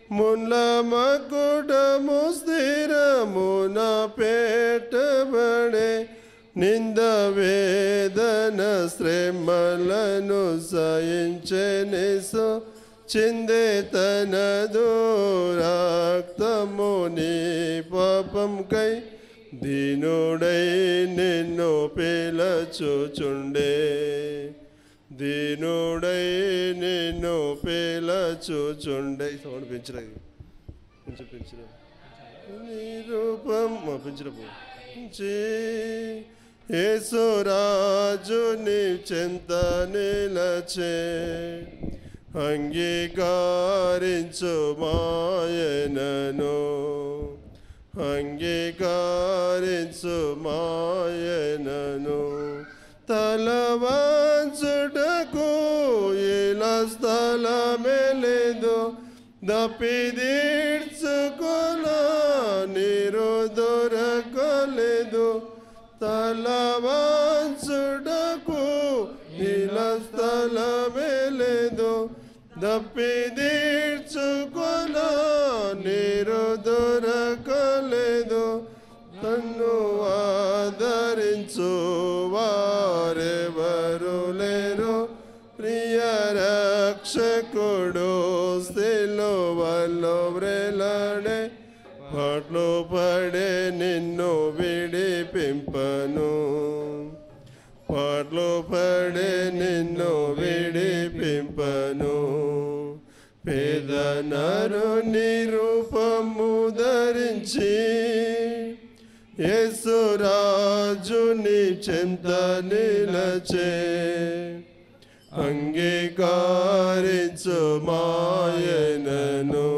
ముళ్ళ మకుటము స్థిరమున పెట్టబడే నింద వేదన శ్రమలను సహించెనేసు చిందే తనదు రక్తము నీ పాపం కై దీనుడై నిన్ను పిలచుచుండే దీనుడై నిన్ను పిలచుచుండే సౌండ్ పెంచరా కొంచెం పెంచరా నీ రూపం పెంచరా యేసురాజు నీ చెంత నిలచే అంగీకరించు మాయనను అంగీకరించు మాయనను తలవంచుటకు ఇలా స్థలమే లేదు దప్పిదీడ్చుకోలా నీరు దొరకలేదు తలవంచుటకు ఇలా స్థలమే లేదు దప్పిదీడ్చుకోలా నీరు దొరకలేదు తన్ను ఆదరించు వారెవరు లేరు ప్రియ రక్షకుడు సిలువలో వ్రేలాడే పాటలు పడే నిన్ను విడిపింపను పాటలు పడే నిన్ను విడిపింపను పేద నరుని రూపము ధరించి యేసురాజుని చెంత నిలచే అంగీకరించు మాయనను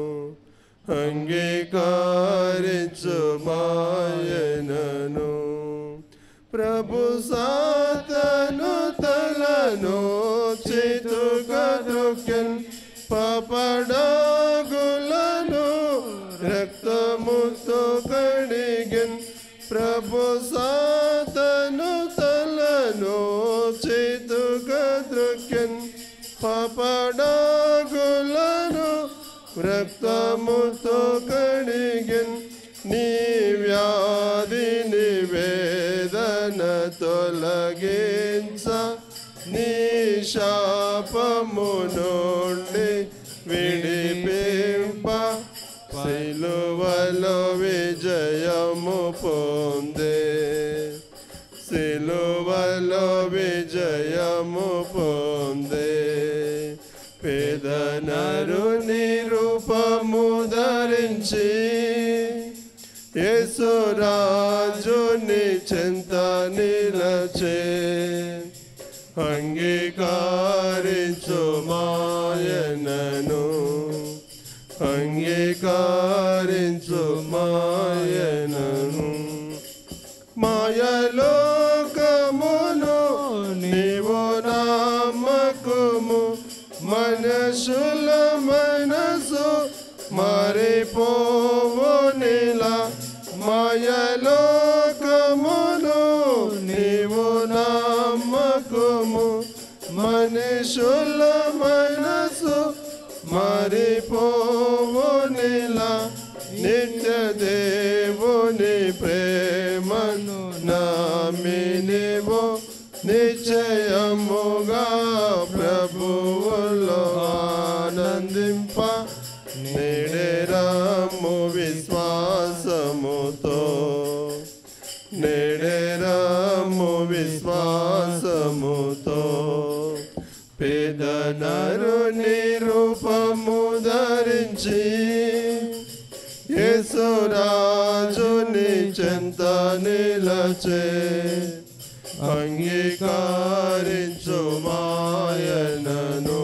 అంగీకరించు మాయనను ప్రభు సాతను తలను చేతుగా దొక్కెన్ పాపడాగులను రక్తముతో కడిగెన్ ప్రభు సాతను తలను చేతుగా దొక్కెన్ పాపడాగులను రక్తముతో కడిగెన్ నీ వ్యాధి నివేదన తొలగించ నీ శాపము నుండి విడిపింప సిలువలో విజయము పొందే సిలువలో విజయము పొందే పేద నరుని రూపము ధరించి యేసురాజుని చెంత నిలచే అంగీకరించు మాయనను అంగీకరించు మాయనను మాయలోకమును నీవు నామకుము మనుషుల మనసు మారిపోవు నీలా మాయలోకమును నీవు నామకుము మనుషుల మనసు మారిపోవు నీలా నిత్య దేవుని ప్రేమను నామినివో నిశ్చయముగా ప్రభువులో ఆనందింప నేడేరాము విశ్వాసముతో నేడేరాము విశ్వాసముతో పేద నరుని రూపము ధరించి యేసురాజుని చెంత నిలచే అంగీకరించు మాయనను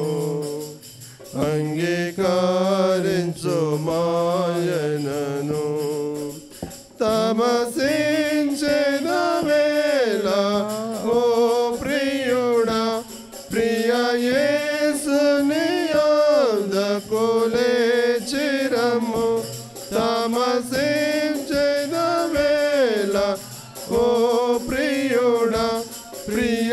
అంగీకరించు మాయనను తమసించిన వేళ ఓ ప్రియుడా ప్రియ యేసుని యొద్దకు లేచిరమ్ము తమసించిన వేళ ఓ ప్రియుడా ప్రియ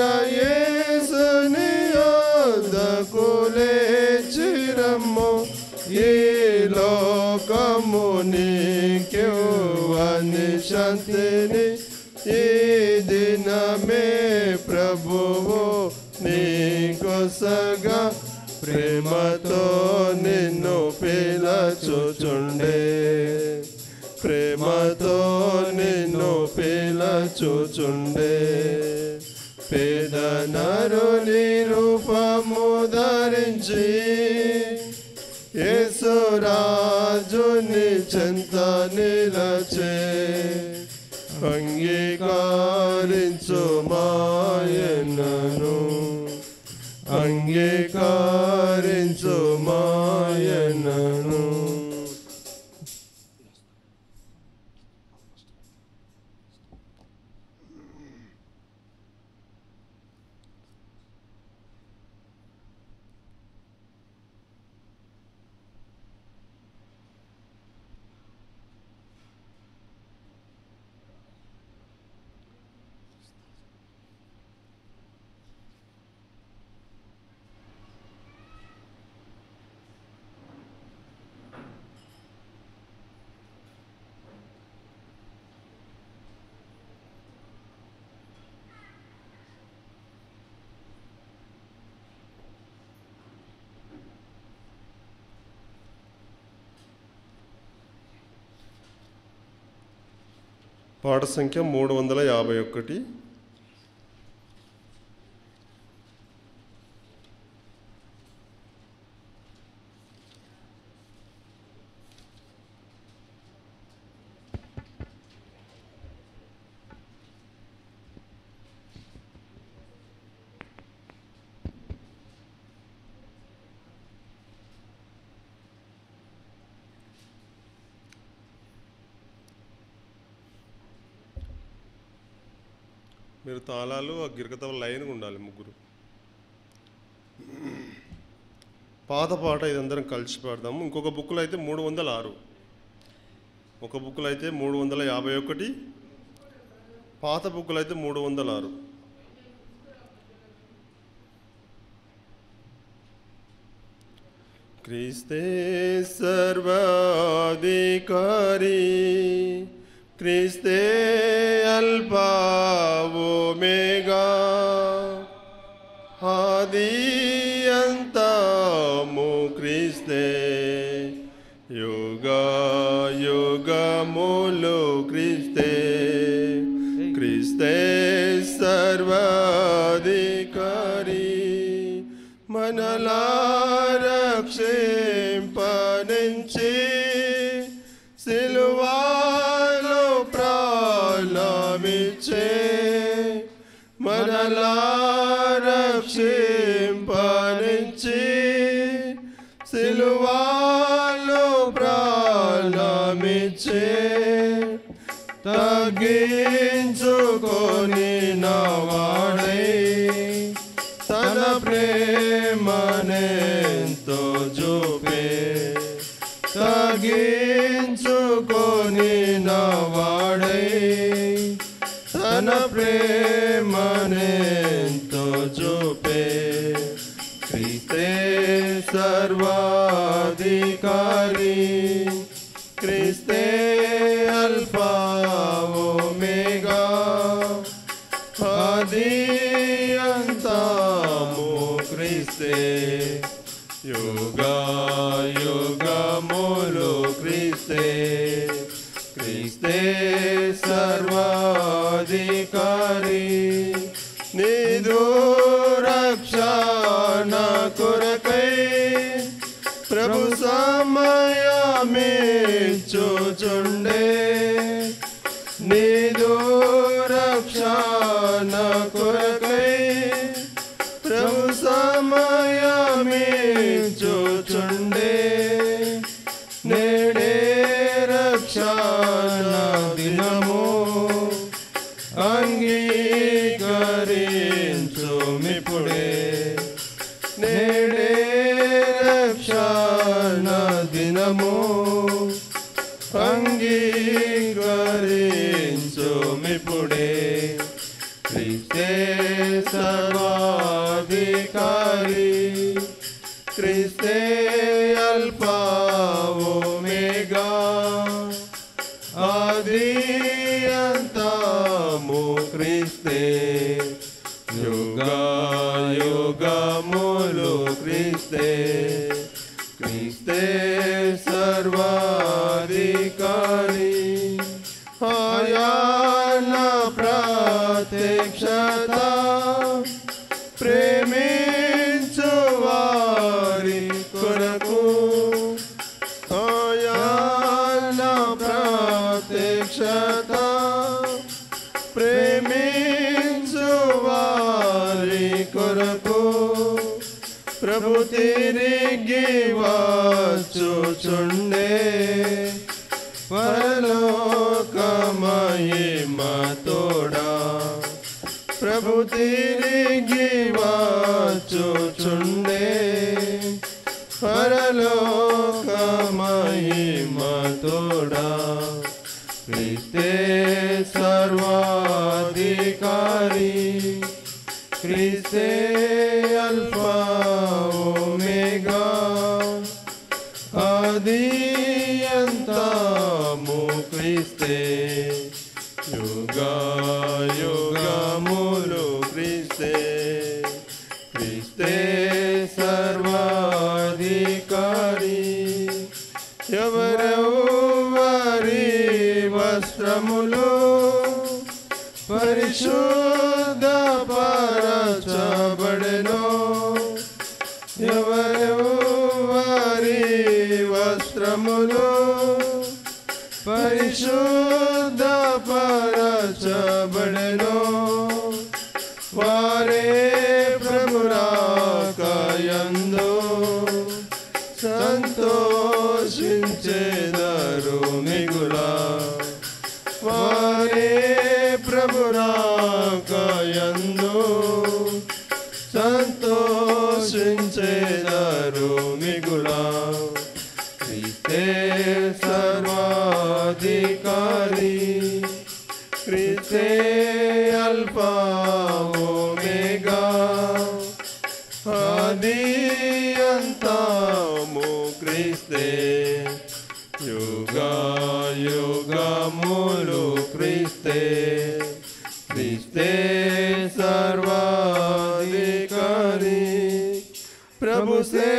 యేసుని యొద్దకు లేచిరమ్ము లోకమునికివ్వని శాంతిని ఈ దినమే ప్రభువు నీకొసగా ప్రేమతో నిన్ను పిలచుచుండే ప్రేమతో నిన్ను పిలచుచుండే పేద నరుని రూపము ధరించి యేసురాజుని చెంత నిలచే అంగీకరించు మాయనను అంగీకరించు మాయనను. పాట సంఖ్య 351. మీరు తాళాలు ఆ గిరకతవ లైన్గా ఉండాలి ముగ్గురు. పాత పాట ఇదందరం కలిసి పాడదాము. ఇంకొక బుక్లో అయితే 306, ఒక బుక్లో అయితే 351, పాత బుక్లో అయితే 306. క్రీస్తే సర్వాధికారి, క్రీస్తే అల్ఫా ఒమేగా, ఆది అంతము క్రీస్తే, యుగ యుగములు క్రీస్తే. క్రీస్తే సర్వాధికారి, మనలా రక్షింపనించి సిలువలో ప్రాణమిచ్చే, మనలా రక్షింపనించి సిలువలో ప్రాణమిచ్చే. తగ్గించుకొని నవాడై తన ప్రేమనెంతో చూపే, తగ్గించుకొని నవాడై తన ప్రేమనెంతో చూపే. క్రీస్తే సర్వాధికారి, క్రీస్తే అల్ఫా ఒమేగా, ఆది అంతము క్రీస్తే, యుగ యుగములు క్రీస్తే. క్రీస్తే సర్వాధికారి, నీదు రక్షణ కొరకై ప్రభు సమయమిచ్చుచుండే, నీదు రక్షణ కొరకై ప్రభు సమయమిచ్చుచుండే. నేడే రక్షణ దినము అంగీకరించుమిప్పుడే, నేడే రక్షణ దినము అంగీకరించుమిప్పుడే. క్రీస్తే సర్వాధికారి, క్రీస్తే అల్ఫా సర్వాధికారి ఆయన ప్రత్యక్షత ప్రేమించు వారి కొరకు ఆయన ప్రత్యక్షత ప్రేమించు వారి కొరకు ప్రభు తిరిగి వచ్చుచుండే పరలోక మహిమతోడా ప్రభు తిరిగి వచ్చుచుండే పరలోక మహిమతోడా క్రీస్తే సర్వాధికారి క్రీస్తే అల్ఫా ఓమెగా ఆది అంతము క్రీస్తే యుగ యుగములు క్రీస్తే క్రీస్తే సర్వాధికారి ఎవరెవరి వస్త్రములు పరిశుద్ధ పరచబడెను ఎవరెవరి వస్త్రములు పరిశుద్ధ పరచబడెను వారే ప్రభురాకయందు సంతోషించెదరు మిగులా వారే ప్రభురాకయందు సంతోషించెదరు మిగులా క్రీస్తే సర్వాధికారి క్రీస్తే అల్ఫా ఓమెగా ఆది అంతము క్రీస్తే యుగ యుగములు క్రీస్తే క్రీస్తే సర్వాధికారి ప్రభు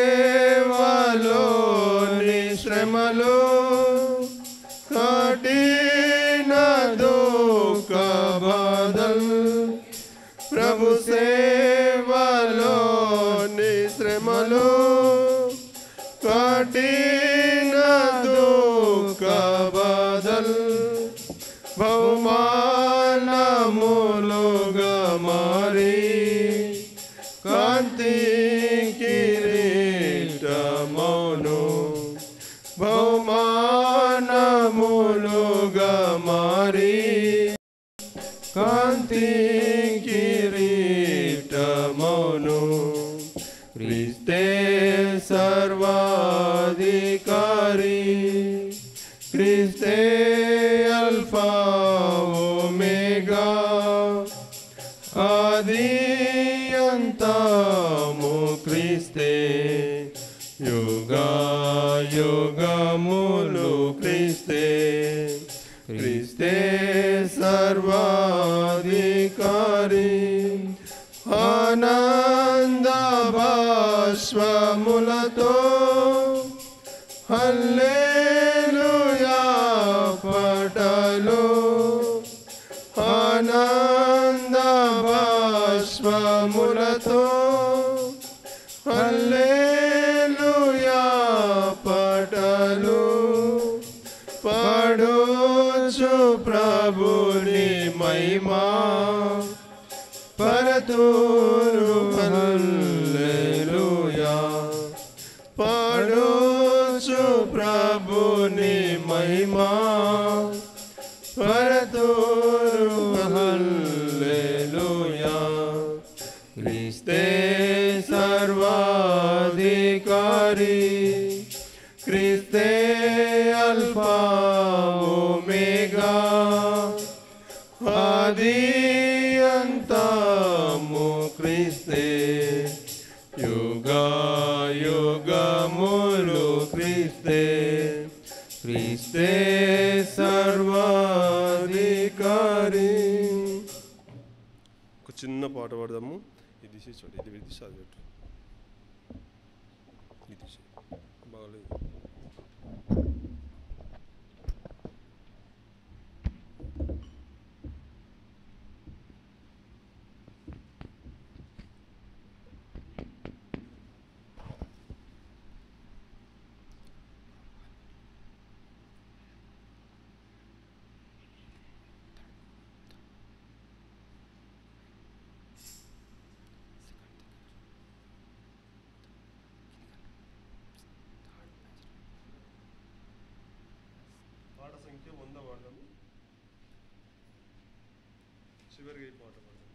సేవలోని శ్రమలు కఠిన దుఃఖ బాధలు ప్రభు సేవలోని శ్రమలు కఠిన దుఃఖ బాధలు బహుమానములుగా మారి కాంతి కిరీటమౌను బహుమానములుగా మారి కాంతి కిరీటమౌను క్రీస్తే సర్వాధికారి క్రీస్తే అల్ఫా ఓమెగా ఆది అంతము క్రీస్తే యుగ యుగములు క్రీస్తే క్రీస్తే సర్వాధికారి ఆనంద బాష్పములతో హల్లెలూయా పాటలు ఆనంద బాష్పములతో హల్లెలూయా పాటలు పాడొచ్చు ప్రభుని మహిమా పరతూరు హల్లెలూయా పాడొచ్చు ప్రభుని మహిమా పరతూరు హల్లెలూయా క్రీస్తే సర్వాధికారి క్రీస్తే అల్ఫా ఓమెగా ఆది అంతము క్రీస్తే యుగ యుగములు క్రీస్తే క్రీస్తే సర్వాధికారి. ఒక చిన్న పాట పాడదాము. ఇది చూడండి, ఇది విడిచి చదివేట్టు ఇది బాగలేదు. పాట సంఖ్య 100 వాడదాము. చివరిగా ఈ పాట పాడదాము.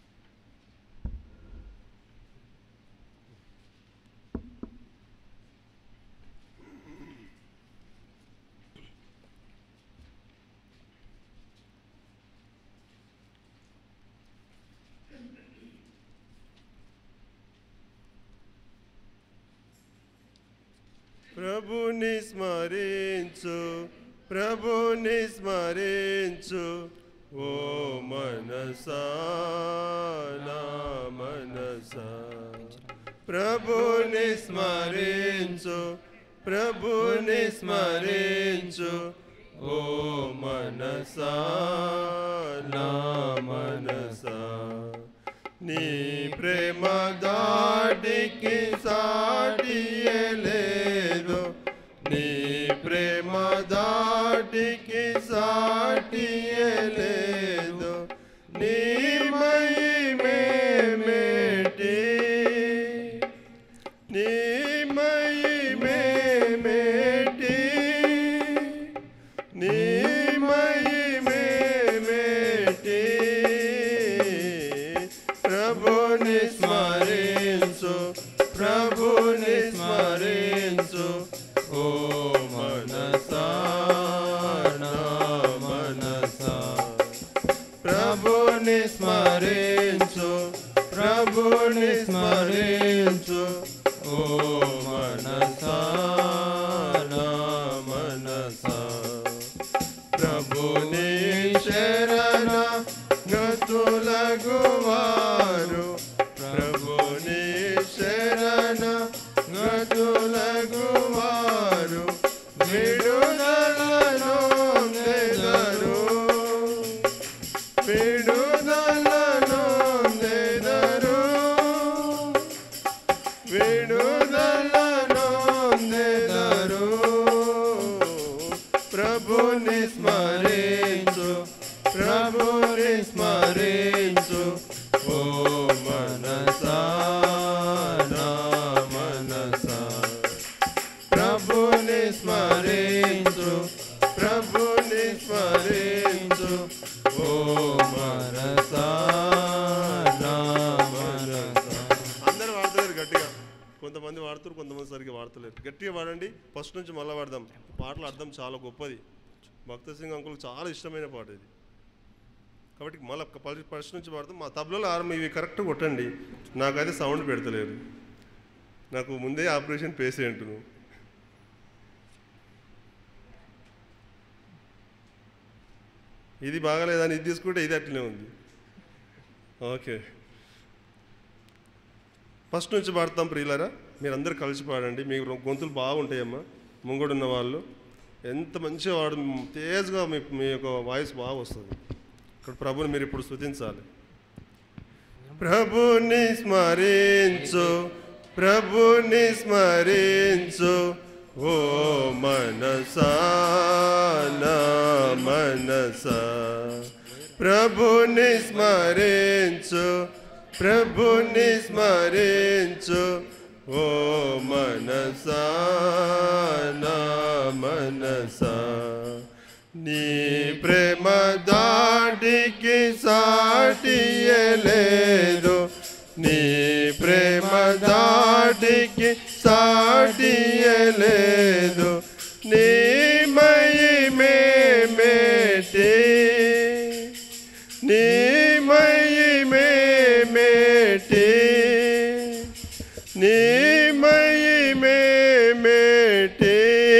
ప్రభుని స్మరించు, ప్రభుని స్మరించు, ఓ మనసా నా మనసా. ప్రభుని స్మరించు, ప్రభుని స్మరించు, ఓ మనసా నా మనసా. నీ ప్రేమ దాటికి సాటియే లేదు, నీ ప్రేమ దాటికి సాటియే లేదు. నీ మహిమే మేటి, నీ మహిమే మేటి, నీ మహిమే మేటి. ప్రభుని స్మరించు, ప్రభుని స్మరించు, ఓ మనసా నా మనసా. ప్రభుని స్మరించు, ప్రభుని స్మరించు, ఓ మనసా నా మనసా. ప్రభుని శరణ గతులగువారు, ప్రభుని శరణ గతులగువారు, విడుదలను నెదరు, విడుదలను నెదరు, విడుదలను నెదరు. ప్రభుని స్మరించు, ప్రభుని స్మరించు, ఓ మనసా నా మనసా. ప్రభుని స్మరించు, ప్రభుని స్మరించు, ఓ మనసా నా మనసా. అందరూ వాడతలేరు గట్టిగా, కొంతమంది వాడుతారు, కొంతమంది సరిగ్గా వాడతలేరు. గట్టిగా వాడండి. ఫస్ట్ నుంచి మళ్ళీ వాడదాం. పాటల అర్థం చాలా గొప్పది. భక్త సింగ్ అంకుల్ చాలా ఇష్టమైన పాట ఇది. కాబట్టి మళ్ళీ ఫస్ట్ నుంచి వాడతాం. మా తబలలో ఆరంభం ఇవి కరెక్ట్ కొట్టండి. నాకైతే సౌండ్ పెడతలేరు. నాకు ముందే ఆపరేషన్ పేషెంట్ను. ఇది బాగాలేదని ఇది తీసుకుంటే ఇది అట్లనే ఉంది. ఓకే, ఫస్ట్ నుంచి పాడతాం. ప్రియులారా, మీరందరూ కలిసి పాడండి. మీ గొంతులు బాగుంటాయమ్మా. ముంగడున్న వాళ్ళు ఎంత మంచిగా వాడు, తేజ్గా మీ యొక్క వాయిస్ బాగా వస్తుంది. ఇక్కడ ప్రభుని మీరు ఇప్పుడు స్తుతించాలి. ప్రభుని స్మరించు, ప్రభుని స్మరించు, ఓ మనసా నా మనసా. ప్రభుని స్మరించు, ప్రభుని స్మరించు, ఓ మనసా నా మనసా. నీ ప్రేమ దాటికి సాటియే లేదు, నీ ప్రేమ దాటికి సాటియే లేదు. నీ మహిమే మేటి, నీ మహిమే మేటి, నీ మహిమే మేటి.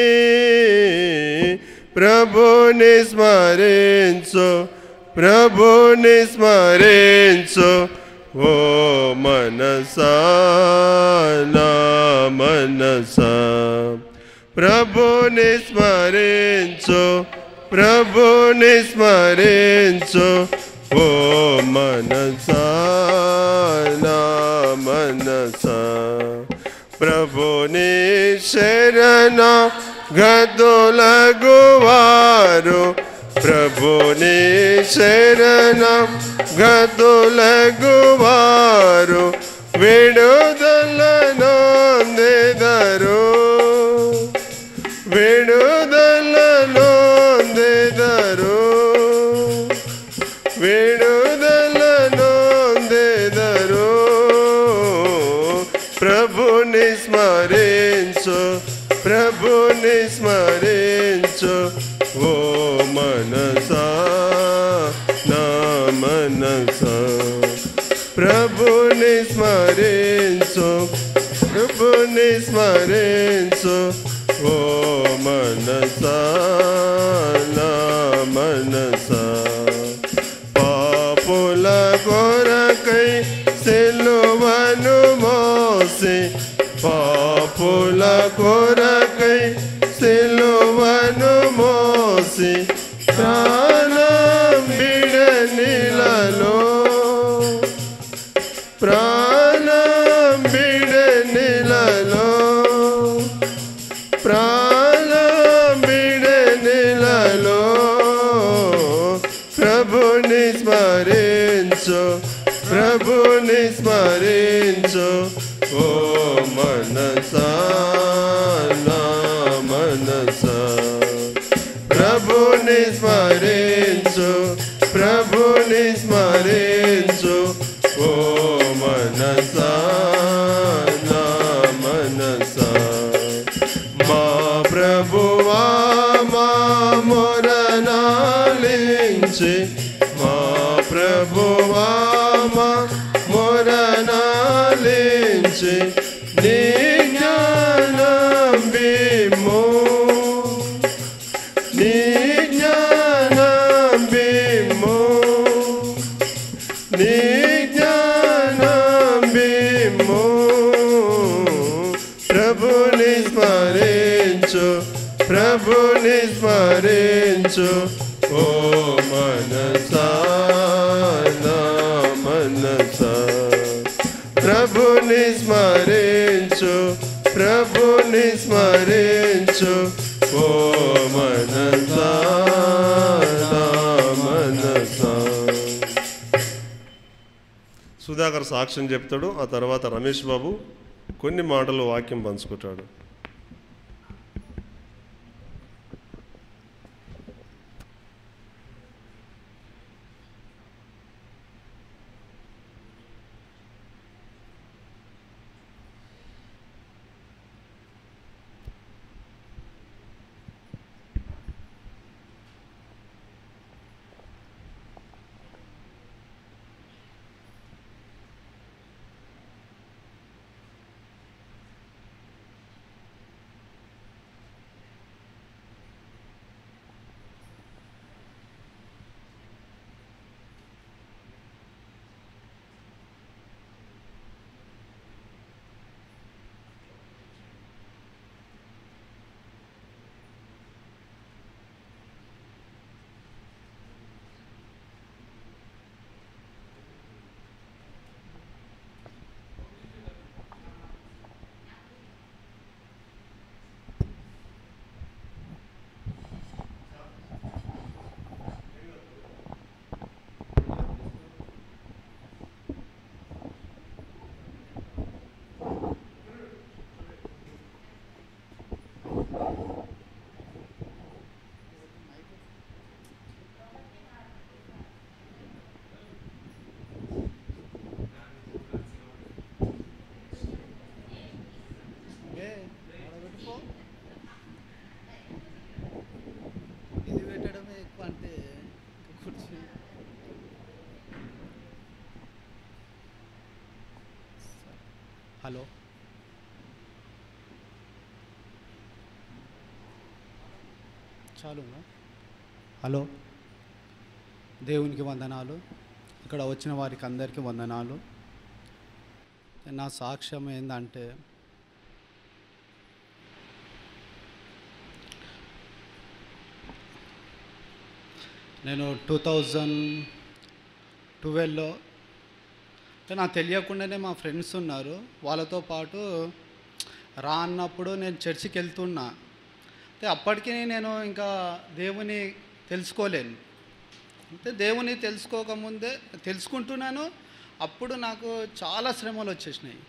ప్రభుని స్మరించు, ప్రభుని స్మరించు, ఓ మనసా నా మనసా. ప్రభుని స్మరించు, ప్రభుని స్మరించు, ఓ మనసా నా మనసా. ప్రభుని శరణ గతులగువారు, ప్రభుని శరణ గతులగువారు, విడుదలను నెదరు, విడుదలను స్మరించు ఓ మనసా నా మనసా ప్రభుని స్మరించు ప్రభుని స్మరించు ఓ మనసా నా మనసా పాపుల కొరకై సిలువను మోసి పాపుల కొరకై సిలువను మోసి ప్రాణం బిడనిలలో ప్రాణం బిడనిలలో ప్రాణం బిడనిలలో ప్రభుని స్మరించు ప్రభుని స్మరించు ఓ మనసా నా మనసా ప్రభుని స్మరించు ప్రభుని స్మరించు ఓ మనసా నా మనసా మా ప్రభువా మా మొరనాలించి మా ప్రభువా మా మొరనాలించి నీ జ్ఞానం బిమ్ము నీ జ్ఞానం బిమ్ము నీ జ్ఞానం బిమ్ము ప్రభుని స్మరించు ప్రభుని స్మరించు ఓ మనసా నా మనసా ప్రభుని స్మరించు ప్రభుని స్మరించు ఓ మనసా నా మనసా. సుధాకర్ సాక్ష్యం చెప్తాడు, ఆ తర్వాత రమేష్ బాబు కొన్ని మాటలు వాక్యం పంచుకుంటాడు. హలో చాలునా? హలో, దేవునికి వందనాలు, ఇక్కడ వచ్చిన వారికి అందరికీ వందనాలు. నా సాక్ష్యం ఏంటంటే, నేను 2012లో నాకు తెలియకుండానే మా ఫ్రెండ్స్ ఉన్నారు, వాళ్ళతో పాటు రా అన్నప్పుడు నేను చర్చికి వెళ్తున్నా. అప్పటికి నేను ఇంకా దేవుని తెలుసుకోలేను. అంటే దేవుని తెలుసుకోకముందే తెలుసుకుంటున్నాను, అప్పుడు నాకు చాలా శ్రమలు వచ్చేసినాయి.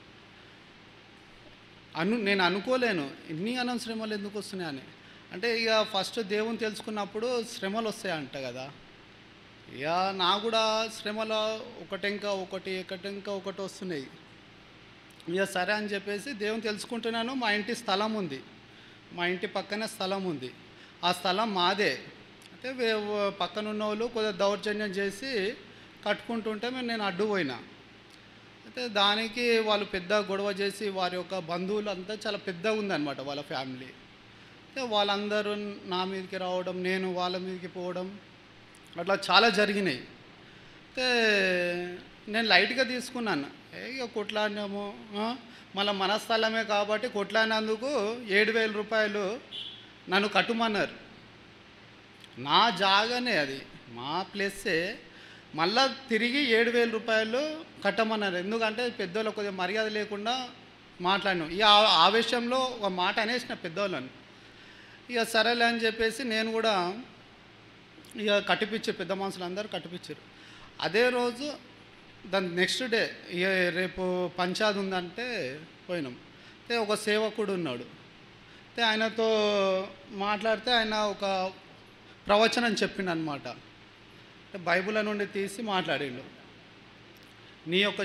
నేను అనుకోలేను ఇన్ని శ్రమలు ఎందుకు వస్తున్నాయని. అంటే ఇక ఫస్ట్ దేవుని తెలుసుకున్నప్పుడు శ్రమలు వస్తాయంట కదా. ఇక నా కూడా శ్రమలు ఒకటెంకా ఒకటి వస్తున్నాయి. ఇక సరే అని చెప్పేసి దేవుని తెలుసుకుంటున్నాను. మా ఇంటి స్థలం ఉంది, మా ఇంటి పక్కనే స్థలం ఉంది. ఆ స్థలం మాదే. అయితే పక్కనున్న వాళ్ళు కొద్దిగా దౌర్జన్యం చేసి కట్టుకుంటుంటే నేను అడ్డు పోయినా. అయితే దానికి వాళ్ళు పెద్ద గొడవ చేసి వారి యొక్క బంధువులు అంతా చాలా పెద్దగా ఉందన్నమాట వాళ్ళ ఫ్యామిలీ. అయితే వాళ్ళందరూ నా మీదకి రావడం, నేను వాళ్ళ మీదకి పోవడం అట్లా చాలా జరిగినాయి. అయితే నేను లైట్గా తీసుకున్నాను. ఇక కొట్లాడినాము, మళ్ళీ మన స్థలమే కాబట్టి కొట్లాడినందుకు 7,000 రూపాయలు నన్ను కట్టుమన్నారు. నా జాగానే, అది మా ప్లేసే, మళ్ళా తిరిగి 7,000 రూపాయలు కట్టమన్నారు. ఎందుకంటే పెద్దోళ్ళు కొద్దిగా మర్యాద లేకుండా మాట్లాడినాం. ఇక ఆవేశంలో ఒక మాట అనేసిన పెద్దోళ్ళని. ఇక సరేలే అని చెప్పేసి నేను కూడా ఇక కట్టిపించారు, పెద్ద మనుషులు అందరూ కట్టిపించారు. అదే రోజు దాని నెక్స్ట్ డే ఇక రేపు పంచాది ఉందంటే పోయినాం. అయితే ఒక సేవకుడు ఉన్నాడు. అయితే ఆయనతో మాట్లాడితే ఆయన ఒక ప్రవచనం చెప్పిండు అనమాట. బైబిల్ నుండి తీసి మాట్లాడిండు. నీ యొక్క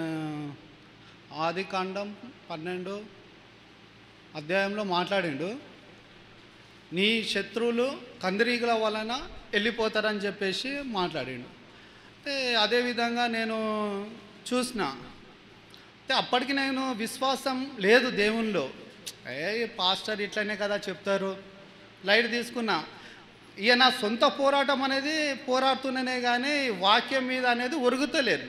ఆదికాండం 12 అధ్యాయంలో మాట్లాడిండు. నీ శత్రువులు కందిరీగల వలన వెళ్ళిపోతారని చెప్పేసి మాట్లాడిండు. అంటే అదేవిధంగా నేను చూసిన. అయితే అప్పటికి నేను విశ్వాసం లేదు దేవునిలో. పాస్టర్ ఇట్లనే కదా చెప్తారు, లైట్ తీసుకున్నా. ఇక నా సొంత పోరాటం అనేది పోరాడుతున్నానే కానీ వాక్యం మీద అనేది ఒరుగుతలేదు.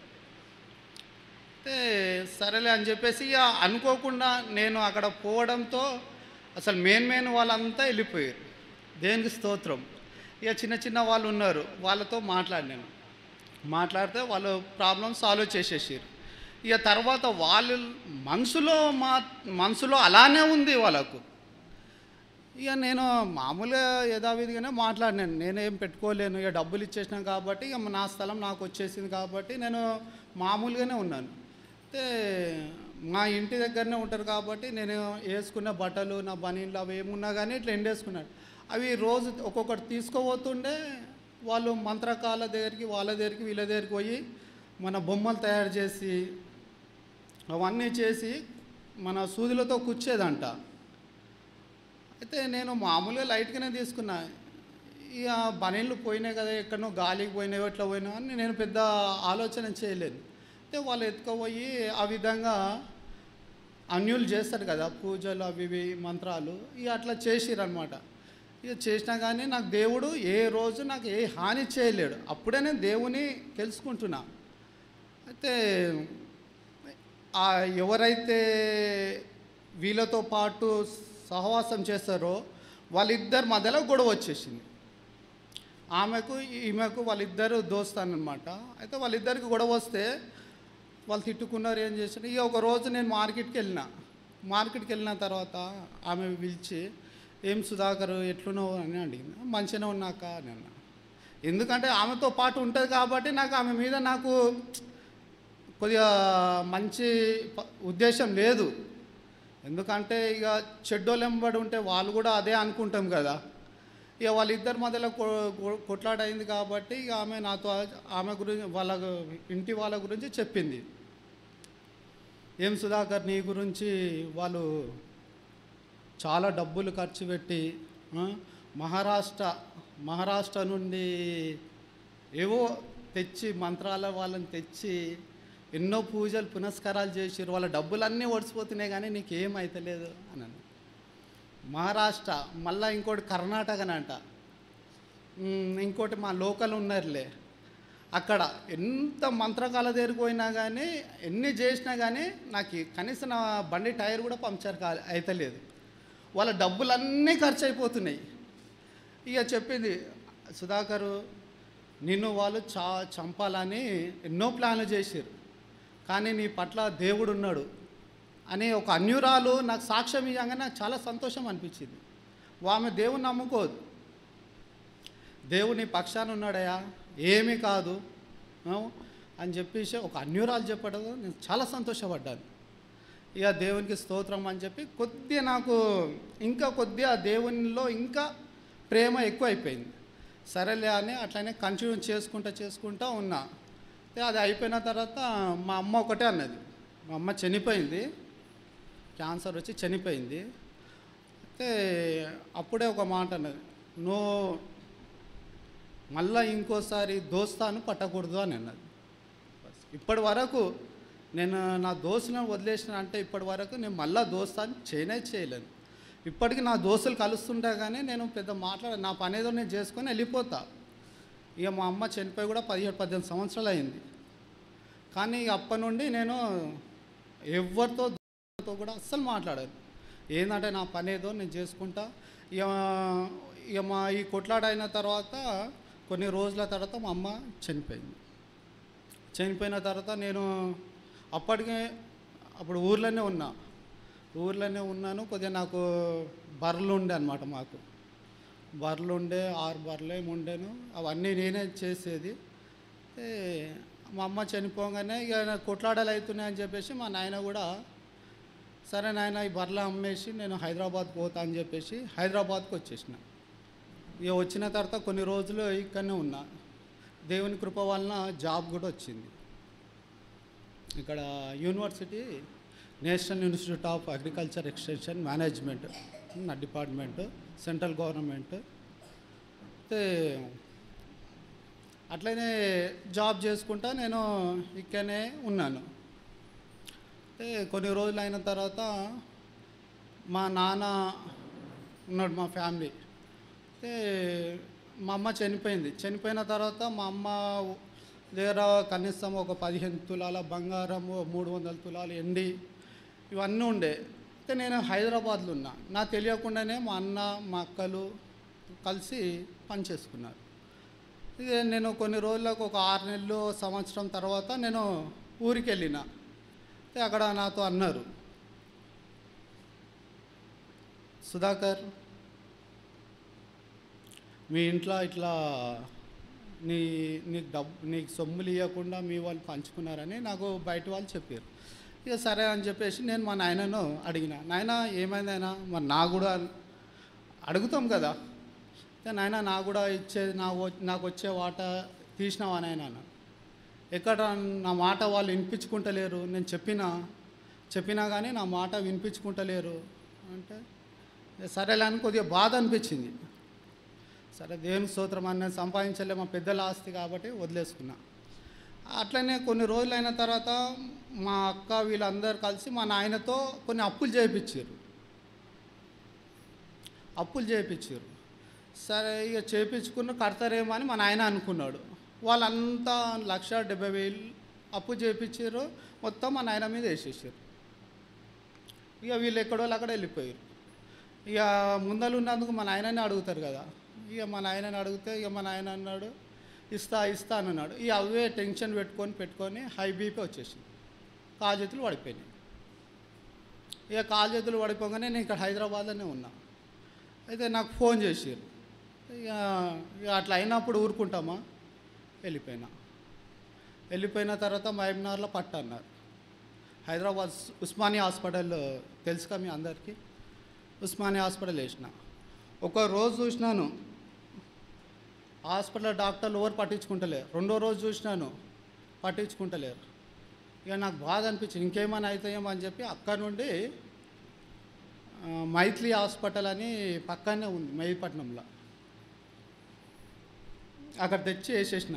అయితే సరేలే అని చెప్పేసి ఇక అనుకోకుండా నేను అక్కడ పోవడంతో అసలు మెయిన్ వాళ్ళంతా వెళ్ళిపోయారు. దేనికి స్తోత్రం. ఇక చిన్న చిన్న వాళ్ళు ఉన్నారు, వాళ్ళతో మాట్లాడినాను. మాట్లాడితే వాళ్ళు ప్రాబ్లం సాల్వ్ చేసేసారు. ఇక తర్వాత వాళ్ళు మనసులో అలానే ఉంది వాళ్ళకు. ఇక నేను మామూలుగా యథావిధిగానే మాట్లాడినాను. నేనేం పెట్టుకోలేను, ఇక డబ్బులు ఇచ్చేసినాం కాబట్టి ఇక నా స్థలం నాకు వచ్చేసింది కాబట్టి నేను మామూలుగానే ఉన్నాను. అయితే మా ఇంటి దగ్గరనే ఉంటారు కాబట్టి నేను వేసుకున్న బట్టలు, నా బనీన్లు అవి ఏమున్నా కానీ ఇట్లా ఎండేసుకున్నాను. అవి రోజు ఒక్కొక్కటి తీసుకోబోతుండే వాళ్ళు మంత్రకాల దగ్గరికి, వాళ్ళ దగ్గరికి, వీళ్ళ దగ్గరికి పోయి మన బొమ్మలు తయారు చేసి అవన్నీ చేసి మన సూదులతో కుచ్చేదంట. అయితే నేను మామూలుగా లైట్గానే తీసుకున్నా. ఇక బనీళ్ళు పోయినాయి కదా, ఎక్కడనో గాలికి పోయినాయో ఎట్లా పోయినా అని నేను పెద్ద ఆలోచన చేయలేదు. అయితే వాళ్ళు ఎత్తుకుపోయి ఆ విధంగా అన్యులు చేస్తారు కదా, పూజలు అవి ఇవి మంత్రాలు, ఇక అట్లా చేసిరనమాట. ఇక చేసినా కానీ నాకు దేవుడు ఏ రోజు నాకు ఏ హాని చేయలేడు. అప్పుడే నేను దేవుని తెలుసుకుంటున్నా. అయితే ఎవరైతే వీళ్ళతో పాటు సహవాసం చేస్తారో వాళ్ళిద్దరి మధ్యలో గొడవ వచ్చేసింది. ఆమెకు ఈమెకు వాళ్ళిద్దరు దోస్తానమాట. అయితే వాళ్ళిద్దరికి గొడవ వస్తే వాళ్ళు తిట్టుకున్నారు. ఏం చేశారు, ఇక ఒక రోజు నేను మార్కెట్కి వెళ్ళిన తర్వాత ఆమె పిలిచి, ఏం సుధాకర్ ఎట్లున్నావు అని అడిగింది. మంచిగానే ఉన్నాక అని అన్నా. ఎందుకంటే ఆమెతో పాటు ఉంటుంది కాబట్టి నాకు ఆమె మీద నాకు కొద్దిగా మంచి ఉద్దేశం లేదు. ఎందుకంటే ఇక చెడ్డోళ్ళెంబడి ఉంటే వాళ్ళు కూడా అదే అనుకుంటాం కదా. ఇక వాళ్ళిద్దరి మధ్యలో కొట్లాడైంది కాబట్టి ఇక ఆమె నాతో ఆమె గురించి వాళ్ళ ఇంటి వాళ్ళ గురించి చెప్పింది. ఏం సుధాకర్, నీ గురించి వాళ్ళు చాలా డబ్బులు ఖర్చు పెట్టి మహారాష్ట్ర నుండి ఏవో తెచ్చి మంత్రాల వాళ్ళని తెచ్చి ఎన్నో పూజలు పునస్కారాలు చేసారు, వాళ్ళ డబ్బులన్నీ ఓడిసిపోతున్నాయి కానీ నీకేం అవుతలేదు అని. మహారాష్ట్ర, మళ్ళీ ఇంకోటి కర్ణాటకనంట, ఇంకోటి మా లోకల్ ఉన్నారులే, అక్కడ ఎంత మంత్రకాల దగ్గరికి పోయినా కానీ ఎన్ని చేసినా కానీ నాకు కనీసం నా బండి టైర్ కూడా పంక్చర్ అవుతలేదు, వాళ్ళ డబ్బులన్నీ ఖర్చు అయిపోతున్నాయి. ఇక చెప్పింది, సుధాకరు నిన్ను వాళ్ళు చంపాలని ఎన్నో ప్లాన్లు చేశారు కానీ నీ పట్ల దేవుడు ఉన్నాడు అని ఒక అన్యురాలు నాకు సాక్ష్యం ఇవ్వగానే నాకు చాలా సంతోషం అనిపించింది. ఆమె దేవుని నమ్ముకోదు, దేవుడు నీ పక్షాన ఉన్నాడయా, ఏమీ కాదు అని చెప్పేసి ఒక అన్యురాలు చెప్పడం నేను చాలా సంతోషపడ్డాను. ఇక దేవునికి స్తోత్రం అని చెప్పి కొద్దిగా నాకు ఇంకా కొద్దిగా దేవునిలో ఇంకా ప్రేమ ఎక్కువ అయిపోయింది. సరేలే అని అట్లనే కంటిన్యూ చేసుకుంటా ఉన్నా. అది అయిపోయిన తర్వాత మా అమ్మ ఒకటే అన్నది, మా అమ్మ చనిపోయింది, క్యాన్సర్ వచ్చి చనిపోయింది. అయితే అప్పుడే ఒక మాట అన్నది, నువ్వు మళ్ళీ ఇంకోసారి దోస్తాను పట్టకూడదు అని అన్నది. ఇప్పటి వరకు నేను నా దోస్తులను వదిలేసిన అంటే ఇప్పటి వరకు నేను మళ్ళీ దోస్తాను చేయలేను. ఇప్పటికీ నా దోస్తులు కలుస్తుంటే కానీ నేను పెద్ద నా పని ఏదో నేను చేసుకొని వెళ్ళిపోతా. ఇక మా అమ్మ చనిపోయి కూడా 17-18 సంవత్సరాలు అయింది. కానీ అప్పటి నుండి నేను ఎవరితో కూడా అస్సలు మాట్లాడాను. ఏంటంటే నా పని ఏదో నేను చేసుకుంటా. ఇక మా ఈ కొట్లాట అయిన తర్వాత కొన్ని రోజుల తర్వాత మా అమ్మ చనిపోయింది. చనిపోయిన తర్వాత నేను అప్పుడు ఊర్లోనే ఉన్నాను. కొద్దిగా నాకు బర్రెలు ఉండే అనమాట. మాకు బర్రెలు ఉండే, 6 బర్రెలు ఏమి ఉండేను. అవన్నీ నేనే చేసేది. మా అమ్మ చనిపోగానే ఇక కొట్లాడాలు అవుతున్నాయని చెప్పేసి మా నాయన కూడా, సరే నాయన ఈ బర్రెలు అమ్మేసి నేను హైదరాబాద్ పోతా అని చెప్పేసి హైదరాబాద్కి వచ్చేసిన. ఇక వచ్చిన తర్వాత కొన్ని రోజులు ఇక్కడనే ఉన్నా. దేవుని కృప వలన జాబ్ కూడా వచ్చింది. ఇక్కడ university national institute of agriculture extension management నా డిపార్ట్మెంట్, సెంట్రల్ గవర్నమెంట్. అట్లనే జాబ్ చేసుకుంటా నేను ఇక్కడనే ఉన్నాను. కొన్ని రోజులు అయిన తర్వాత మా నాన్న ఉన్నాడు, మా ఫ్యామిలీ. మా అమ్మ చనిపోయింది. చనిపోయిన తర్వాత మా అమ్మ దగ్గర కనీసం ఒక 15 తులాల బంగారము, 300 తులాలు ఎండి ఇవన్నీ ఉండే. అయితే నేను హైదరాబాద్లో ఉన్నా. నాకు తెలియకుండానే మా అన్న, మా అక్కలు కలిసి పనిచేసుకున్నారు. ఇదే నేను కొన్ని రోజులకు ఒక 6 నెలలు, సంవత్సరం తర్వాత నేను ఊరికి వెళ్ళిన. అక్కడ నాతో అన్నారు, సుధాకర్ మీ ఇంట్లో ఇట్లా నీకు సొమ్ములు ఇవ్వకుండా మీ వాళ్ళు పంచుకున్నారని నాకు బయట వాళ్ళు చెప్పారు. ఇక సరే అని చెప్పేసి నేను మా నాయనను అడిగిన, నాయన ఏమైందైనా మరి నాకు కూడా అడుగుతాం కదా, నాయన నాకు కూడా నాకు వచ్చే వాటా తీసినావా నాయన? ఎక్కడ నా మాట వాళ్ళు వినిపించుకుంటలేరు. నేను చెప్పినా కానీ నా మాట వినిపించుకుంటలేరు అంటే, సరేలే అని కొద్దిగా బాధ అనిపించింది. సరే దేవుని స్తోత్రం అని నేను సంపాదించలే, మా పెద్దల ఆస్తి కాబట్టి వదిలేసుకున్నా. అట్లనే కొన్ని రోజులు అయిన తర్వాత మా అక్క వీళ్ళందరూ కలిసి మా నాయనతో కొన్ని అప్పులు చేయించారు. సరే ఇక చేయించుకున్న కడతారేమో అని మా నాయన అనుకున్నాడు. వాళ్ళంతా 1,70,000 అప్పు చేయించారు. మొత్తం మా నాయన మీద వేసేసారు. ఇక వీళ్ళు ఎక్కడో అక్కడ వెళ్ళిపోయారు. ఇక ముందలు ఉన్నందుకు మా నాయనని అడుగుతారు కదా. ఇక మా నాయనని అడిగితే ఇక మా నాయన అన్నాడు, ఇస్తా అని అన్నాడు. ఇక అవే టెన్షన్ పెట్టుకొని హై బీపీ వచ్చేసింది. కాలు చేతులు పడిపోయినాయి. ఇక కాలు చేతులు పడిపోగానే నేను ఇక్కడ హైదరాబాద్లోనే ఉన్నా. అయితే నాకు ఫోన్ చేసారు. ఇక అట్లా అయినప్పుడు ఊరుకుంటామా, వెళ్ళిపోయిన తర్వాత మహబూబ్నగర్లో అన్నారు. హైదరాబాద్ ఉస్మానియా హాస్పిటల్ తెలుసుగా మీ అందరికీ, ఉస్మానియా హాస్పిటల్ వేసిన. ఒక రోజు చూసినాను హాస్పిటల్ డాక్టర్లు ఎవరు పట్టించుకుంటలేరు. 2వ రోజు చూసినాను పట్టించుకుంటలేరు. ఇక నాకు బాధ అనిపించింది, ఇంకేమైనా అవుతాయేమో అని చెప్పి అక్కడ నుండి మైథిలి హాస్పిటల్ అని పక్కనే ఉంది మెహిపట్నంలో, అక్కడ తెచ్చి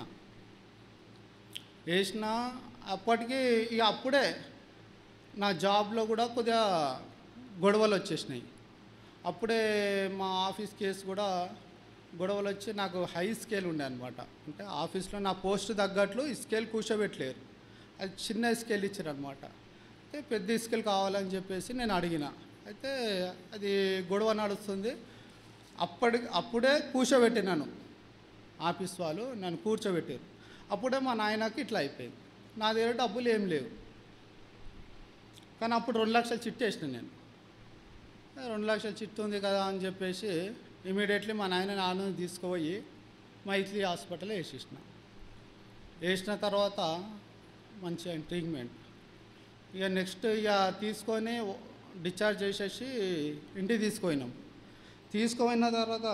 వేసిన. అప్పటికి ఇక అప్పుడే నా జాబ్లో కూడా కొద్దిగా గొడవలు వచ్చేసినాయి. అప్పుడే మా ఆఫీస్ కేసు కూడా గొడవలు వచ్చి నాకు హై స్కేల్ ఉండే అనమాట. అంటే ఆఫీస్లో నా పోస్ట్ తగ్గట్లు ఈ స్కేల్ కూర్చోబెట్టలేరు, అది చిన్న స్కేల్ ఇచ్చారనమాట. అయితే పెద్ద స్కేల్ కావాలని చెప్పేసి నేను అడిగిన. అయితే అది గొడవ నడుస్తుంది. అప్పుడే కూర్చోబెట్టినాను, ఆఫీస్ వాళ్ళు నన్ను కూర్చోబెట్టారు. అప్పుడే మా నాయనకి ఇట్లా అయిపోయింది. నా దగ్గర డబ్బులు ఏం లేవు. కానీ అప్పుడు 2 లక్షలు చిట్టు వేసిన నేను. 2 లక్షల చిట్టు ఉంది కదా అని చెప్పేసి ఇమీడియట్లీ మా నాన్న తీసుకుపోయి మైథిలి హాస్పిటల్ వేసిన తర్వాత మంచిగా ట్రీట్మెంట్. ఇక నెక్స్ట్ ఇక తీసుకొని డిశ్చార్జ్ చేసేసి ఇంటికి తీసుకుపోయిన తర్వాత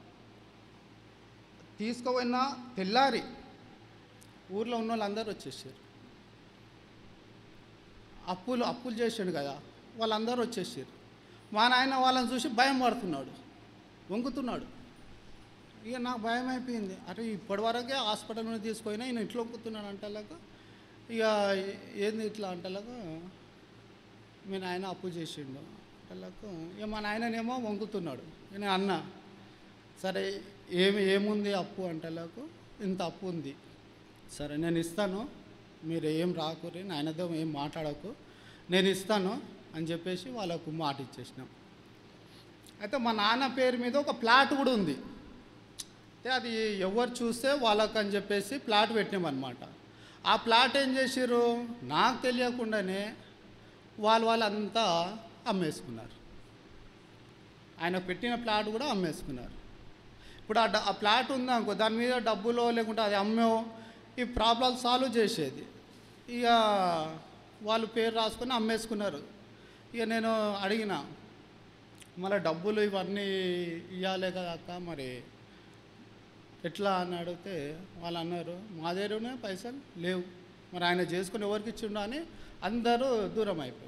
తెల్లారి ఊర్లో ఉన్న వాళ్ళందరూ వచ్చేసారు. అప్పులు చేసాడు కదా, వాళ్ళందరూ వచ్చేసారు. మా నాయన వాళ్ళని చూసి భయం పడుతున్నాడు, వంకుతున్నాడు. ఇక నాకు భయం అయిపోయింది. అరే ఇప్పటివరకే హాస్పిటల్ నుండి తీసుకుపోయినా ఈయన ఇంట్లో వంకుతున్నాడు అంటలాగా. ఇక ఏంది ఇట్లా అంటలాగా మీ నాయన అప్పు చేసిండు అంటలాగా. ఇక మా నాయననేమో వంకుతున్నాడు. నేను అన్నా, సరే ఏముంది అప్పు అంటలాగా, ఇంత అప్పు ఉంది, సరే నేను ఇస్తాను, మీరు ఏం రాకురి, నాయనతో ఏం మాట్లాడకు, నేను ఇస్తాను అని చెప్పేసి వాళ్ళకు మాట ఇచ్చేసినాం. అయితే మా నాన్న పేరు మీద ఒక ప్లాట్ కూడా ఉంది. అయితే అది ఎవరు చూస్తే వాళ్ళకు అని చెప్పేసి ప్లాట్ పెట్టినామన్నమాట. ఆ ప్లాట్ ఏం చేసారు, నాకు తెలియకుండానే వాళ్ళంతా అమ్మేసుకున్నారు. ఆయన పెట్టిన ప్లాట్ కూడా అమ్మేసుకున్నారు. ఇప్పుడు ఆ ప్లాట్ ఉందనుకో, దాని మీద డబ్బులో లేకుంటే అది అమ్మో ఈ ప్రాబ్లం సాల్వ్ చేసేది. ఇక వాళ్ళు పేరు రాసుకొని అమ్మేసుకున్నారు. ఇక నేను అడిగిన, మళ్ళీ డబ్బులు ఇవన్నీ ఇవ్వాలి కదా అక్క, మరి ఎట్లా అని అడిగితే వాళ్ళు అన్నారు, మా దగ్గరనే పైసలు లేవు, మరి ఆయన చేసుకుని ఎవరికి ఇచ్చిండో అని అందరూ దూరం అయిపోయారు.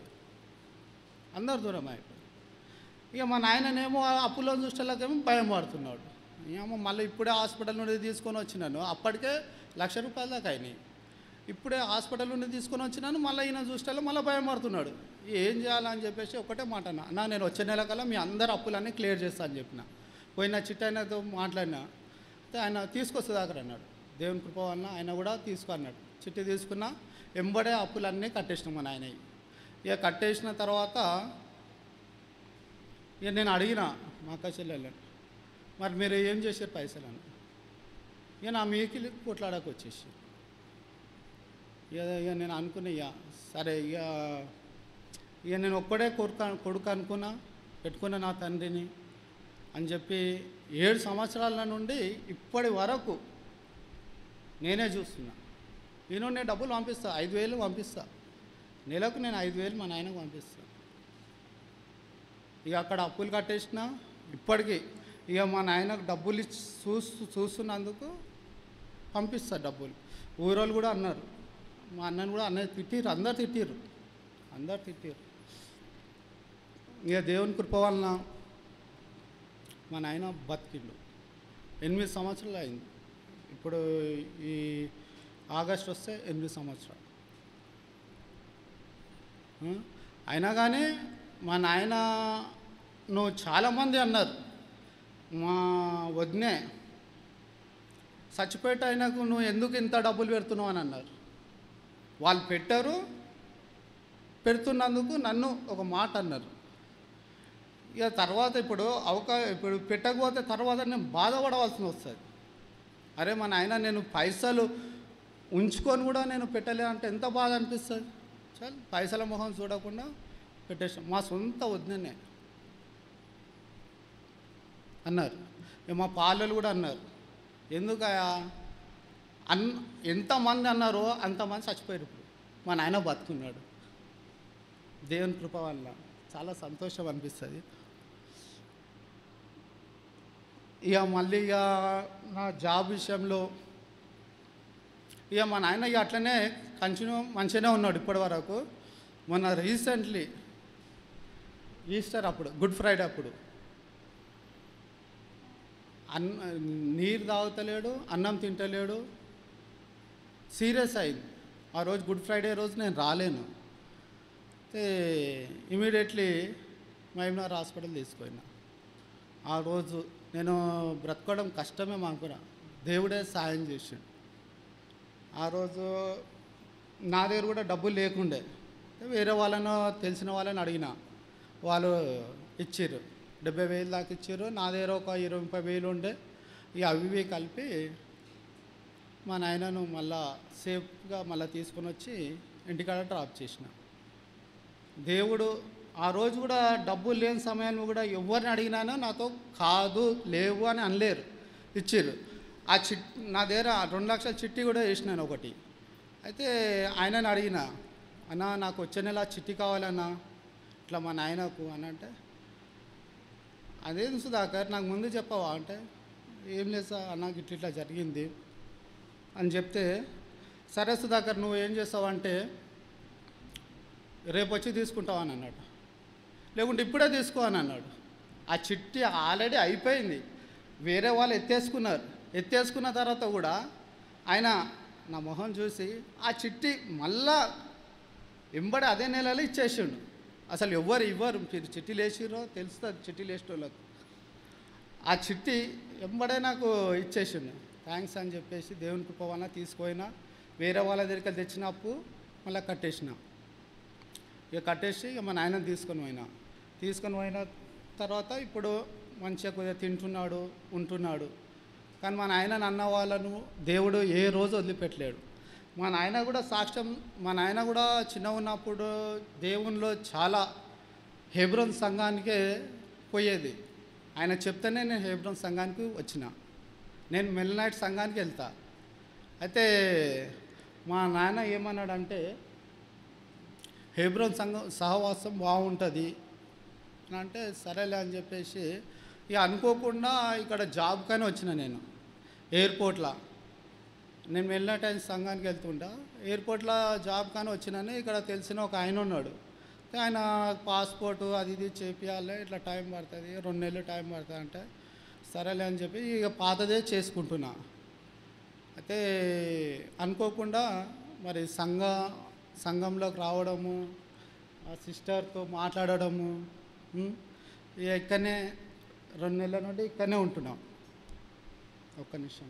ఇక మా నాయననేమో అప్పులో చూసేలాకేమో భయం పడుతున్నాడు. ఏమో మళ్ళీ ఇప్పుడే హాస్పిటల్ నుండి తీసుకొని వచ్చినాను, అప్పటికే ₹1,00,000 దాకా అయినాయి. ఇప్పుడే హాస్పిటల్ నుండి తీసుకొని వచ్చినాను, మళ్ళీ ఈయన చూసేలా మళ్ళీ భయం పడుతున్నాడు. ఏం చేయాలని చెప్పేసి ఒకటే మాట అన్నా, నేను వచ్చే నెల కల్లా మీ అందరు అప్పులన్నీ క్లియర్ చేస్తా అని చెప్పిన. పోయిన చిట్టి ఆయనతో మాట్లాడినా, ఆయన తీసుకొస్తుంది అక్కడ అన్నాడు. దేవుని కృప వలన ఆయన కూడా తీసుకో అన్నాడు. చిట్టి తీసుకున్నా, ఎంబడే అప్పులన్నీ కట్టేసినాం మన ఆయన. ఇక కట్టేసిన తర్వాత ఇక నేను అడిగిన మా అక్క చెల్లెళ్ళని, మరి మీరు ఏం చేశారు పైసలు అని. ఇక నా మీకి కొట్లాడకు వచ్చేసి ఇక నేను అనుకున్నా, సరే ఇక నేను ఒక్కడే కొడుకు అనుకున్నా, పెట్టుకున్నా నా తండ్రిని అని చెప్పి 7 సంవత్సరాల నుండి ఇప్పటి వరకు నేనే చూస్తున్నా. నేను డబ్బులు పంపిస్తా, 5,000 పంపిస్తా, నెలకు నేను 5,000 మా నాయనకు పంపిస్తాను. ఇక అక్కడ అప్పులు కట్టేసిన ఇప్పటికీ ఇక మా నాయనకు డబ్బులు ఇచ్చి చూస్తున్నందుకు పంపిస్తారు డబ్బులు. ఊరోళ్ళు కూడా అన్నారు, మా అన్నని కూడా అన్నయ్య తిట్టిరు, అందరు తిట్టిరు. ఇక దేవుని కృప వలన మా నాయన బతికిండు. 8 సంవత్సరాలు అయింది. ఇప్పుడు ఈ ఆగస్ట్ వస్తే 8 సంవత్సరాలు. అయినా కానీ మా నాయన నువ్వు చాలామంది అన్నారు, మా వదినే చచ్చిపోయేట ఆయనకు నువ్వు ఎందుకు ఇంత డబ్బులు పెడుతున్నావు అని అన్నారు. వాళ్ళు పెడుతున్నందుకు నన్ను ఒక మాట అన్నారు. ఇక తర్వాత ఇప్పుడు పెట్టకపోతే తర్వాత నేను బాధపడవలసి వస్తుంది. అరే మా నాయన నేను పైసలు ఉంచుకొని కూడా నేను పెట్టలే అంటే ఎంత బాధ అనిపిస్తుంది. చాలు పైసల మొహం చూడకుండా పెట్టేసాం. మా సొంత వదినే అన్నారు. ఇక మా పాలలు కూడా అన్నారు, ఎందుకయా ఎంతమంది అన్నారో అంతమంది చచ్చిపోయారు. ఇప్పుడు మా నాయన బతుకున్నాడు. దేవుని కృప వల్ల చాలా సంతోషం అనిపిస్తుంది. ఇక మళ్ళీ నా జాబ్ విషయంలో మా నాయన అట్లనే కంటిన్యూ మంచిగానే ఉన్నాడు ఇప్పటి వరకు. మొన్న రీసెంట్లీ ఈస్టర్ అప్పుడు, గుడ్ ఫ్రైడే అప్పుడు నీరు తాగుతలేడు, అన్నం తింటలేడు, సీరియస్ అయింది. ఆ రోజు గుడ్ ఫ్రైడే రోజు నేను రాలేను. అయితే ఇమీడియట్లీ మహబూబ్నగర్ హాస్పిటల్ తీసుకుపోయినా. ఆ రోజు నేను బ్రతకడం కష్టమే మాకురా, దేవుడే సాయం చేసిండు. ఆ రోజు నా దగ్గర కూడా డబ్బులు లేకుండే, వేరే వాళ్ళను తెలిసిన వాళ్ళని అడిగిన, వాళ్ళు ఇచ్చారు, 70,000 దాకా ఇచ్చారు. నా దగ్గర ఒక 20,000 ఉండే. ఇక అవి కలిపి మా నాయనను మళ్ళా సేఫ్గా మళ్ళీ తీసుకొని వచ్చి ఇంటికాడ డ్రాప్ చేసిన. దేవుడు ఆ రోజు కూడా డబ్బులు లేని సమయంలో కూడా ఎవరిని అడిగినానో నాతో కాదు లేవు అని అనలేరు, ఇచ్చారు. ఆ నా దగ్గర 2 లక్షల చిట్టి కూడా వేసినాను ఒకటి. అయితే ఆయనని అడిగిన, అన్నా నాకు వచ్చే నెల చిట్టి కావాలన్నా ఇట్లా మా నాయనకు అని అంటే, అదేం సుధాకర్ నాకు ముందు చెప్పవా అంటే, ఏం లేదు సార్ నాకు ఇట్లా జరిగింది అని చెప్తే, సరే సుధాకర్ నువ్వు ఏం చేస్తావంటే రేపు వచ్చి తీసుకుంటావు అని అన్నాడు. లేకుంటే ఇప్పుడే తీసుకో అని అన్నాడు. ఆ చిట్టి ఆల్రెడీ అయిపోయింది, వేరే వాళ్ళు ఎత్తేసుకున్న తర్వాత కూడా ఆయన నా మొహం చూసి ఆ చిట్టి మళ్ళా వెంబడి అదే నెలలో ఇచ్చేసిండు. అసలు ఎవ్వరు ఇవ్వరు, మీరు చిట్టీలు వేసిరో తెలుస్తుంది చిట్టీలు వేసేటోళ్ళకు. ఆ చిట్టి వెంబడే నాకు ఇచ్చేసిండు. థ్యాంక్స్ అని చెప్పేసి దేవుని కృప వలన తీసుకుపోయినా, వేరే వాళ్ళ దగ్గరికి తెచ్చిన అప్పు మళ్ళీ కట్టేసిన. ఇక కట్టేసి ఇక మా నాయనని తీసుకొని పోయిన తర్వాత ఇప్పుడు మంచిగా కొద్దిగా తింటున్నాడు, ఉంటున్నాడు. కానీ మా నాయనని అన్న వాళ్ళను దేవుడు ఏ రోజు వదిలిపెట్టలేడు. మా నాయన కూడా సాక్ష్యం, మా నాయన కూడా చిన్నగా ఉన్నప్పుడు దేవునిలో చాలా హెబ్రోన్ సంఘానికే పోయేది. ఆయన చెప్తేనే నేను హెబ్రోన్ సంఘానికి వచ్చిన. నేను మెల్నైట్ సంఘానికి వెళ్తా. అయితే మా నాన్న ఏమన్నాడంటే హెబ్రోన్ సంఘం సహవాసం బాగుంటుంది అని అంటే సరేలే అని చెప్పేసి ఇక అనుకోకుండా ఇక్కడ జాబ్కని వచ్చిన. నేను ఎయిర్పోర్ట్లో, నేను వెళ్ళిన టైం సంఘానికి వెళ్తుంటా, ఎయిర్పోర్ట్లో జాబ్ కానీ వచ్చినాను. ఇక్కడ తెలిసిన ఒక ఆయన ఉన్నాడు. ఆయన పాస్పోర్టు అది ఇది చేపియాలి, ఇట్లా టైం పడుతుంది, 2 నెలలు టైం పడుతుంది అంటే సరేలే అని చెప్పి ఇక పాతదే చేసుకుంటున్నా. అయితే అనుకోకుండా మరి సంఘంలోకి రావడము, ఆ సిస్టర్తో మాట్లాడడము, ఇక ఇక్కడనే 2 నెలల నుండి ఇక్కడనే ఉంటున్నాం. ఒక్క నిమిషం.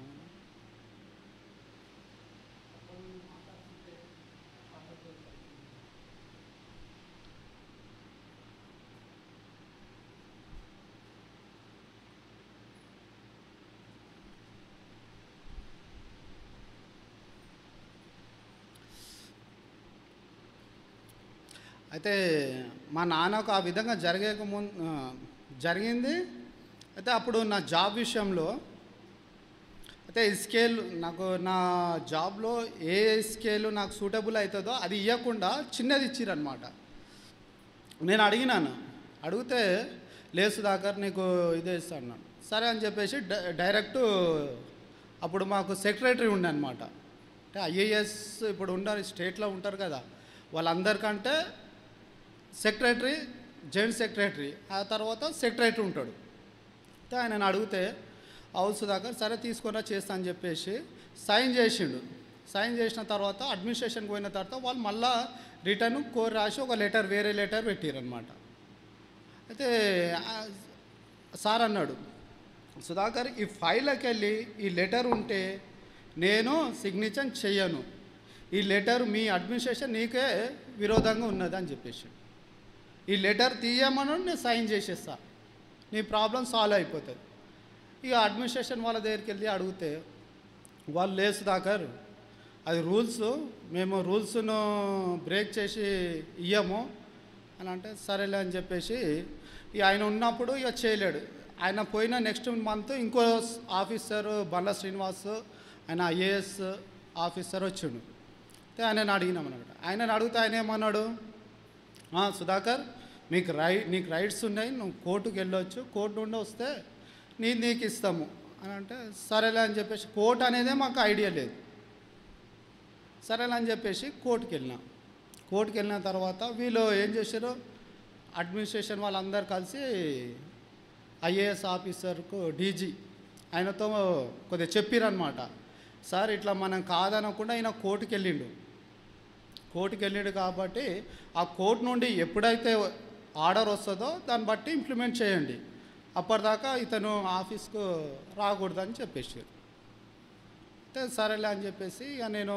అయితే మా నాన్నకు ఆ విధంగా జరిగింది. అయితే అప్పుడు నా జాబ్ విషయంలో అయితే స్కేల్ నాకు నా జాబ్లో ఏ స్కేల్ నాకు సూటబుల్ అవుతుందో అది ఇవ్వకుండా చిన్నది ఇచ్చిరనమాట. నేను అడిగితే లేదు సుధాకర్ నీకు ఇదే ఇస్తాను. సరే అని చెప్పేసి డైరెక్ట్ అప్పుడు మాకు సెక్రటరీ ఉండే అనమాట. అంటే ఐఏఎస్ ఇప్పుడు ఉండాలి స్టేట్లో ఉంటారు కదా, వాళ్ళందరికంటే సెక్రటరీ, జాయింట్ సెక్రటరీ, ఆ తర్వాత సెక్రటరీ ఉంటాడు. అయితే ఆయన అడిగితే అవును సుధాకర్ సరే తీసుకున్నా చేస్తా అని చెప్పేసి సైన్ చేసిండు. సైన్ చేసిన తర్వాత అడ్మినిస్ట్రేషన్కి పోయిన తర్వాత వాళ్ళు మళ్ళీ రిటర్న్ కోరి రాసి ఒక లెటర్, వేరే లెటర్ పెట్టారనమాట. అయితే సార్ అన్నాడు, సుధాకర్ ఈ ఫైల్కి వెళ్ళి ఈ లెటర్ ఉంటే నేను సిగ్నేచర్ చెయ్యను, ఈ లెటర్ మీ అడ్మినిస్ట్రేషన్ నీకే విరోధంగా ఉన్నది అని చెప్పేసి, ఈ లెటర్ తీయమని నేను సైన్ చేసేస్తా, నీ ప్రాబ్లం సాల్వ్ అయిపోతుంది. ఇక అడ్మినిస్ట్రేషన్ వాళ్ళ దగ్గరికి వెళ్ళి అడిగితే వాళ్ళు లేదు సుధాకర్ అది రూల్స్, మేము రూల్స్ను బ్రేక్ చేసి ఇయ్యము అని అంటే సరేలే అని చెప్పేసి ఇక ఆయన ఉన్నప్పుడు ఇక చేయలేడు. ఆయన పోయిన నెక్స్ట్ మంత్ ఇంకో ఆఫీసర్ బండ్ల శ్రీనివాస్, ఆయన ఐఏఎస్ ఆఫీసర్ వచ్చిండు. అయితే ఆయనను అడిగినామన్నమాట. ఆయనను అడిగితే ఆయన ఏమన్నాడు, సుధాకర్ నీకు రైట్స్ ఉన్నాయి, నువ్వు కోర్టుకు వెళ్ళొచ్చు, కోర్టు నుండి వస్తే నీకు ఇస్తాము అని అంటే సరేలే అని చెప్పేసి, కోర్టు అనేదే మాకు ఐడియా లేదు. సరేలే అని చెప్పేసి కోర్టుకి వెళ్ళిన తర్వాత వీళ్ళు ఏం చేశారు, అడ్మినిస్ట్రేషన్ వాళ్ళందరూ కలిసి ఐఏఎస్ ఆఫీసర్కు డీజీ ఆయనతో కొద్దిగా చెప్పిరనమాట. సార్ ఇట్లా మనం కాదనకుండా ఈయన కోర్టుకి వెళ్ళిండు కాబట్టి ఆ కోర్టు నుండి ఎప్పుడైతే ఆర్డర్ వస్తుందో దాన్ని బట్టి ఇంప్లిమెంట్ చేయండి, అప్పటిదాకా ఇతను ఆఫీస్కు రాకూడదని చెప్పేసారు. అయితే సరేలే అని చెప్పేసి ఇక నేను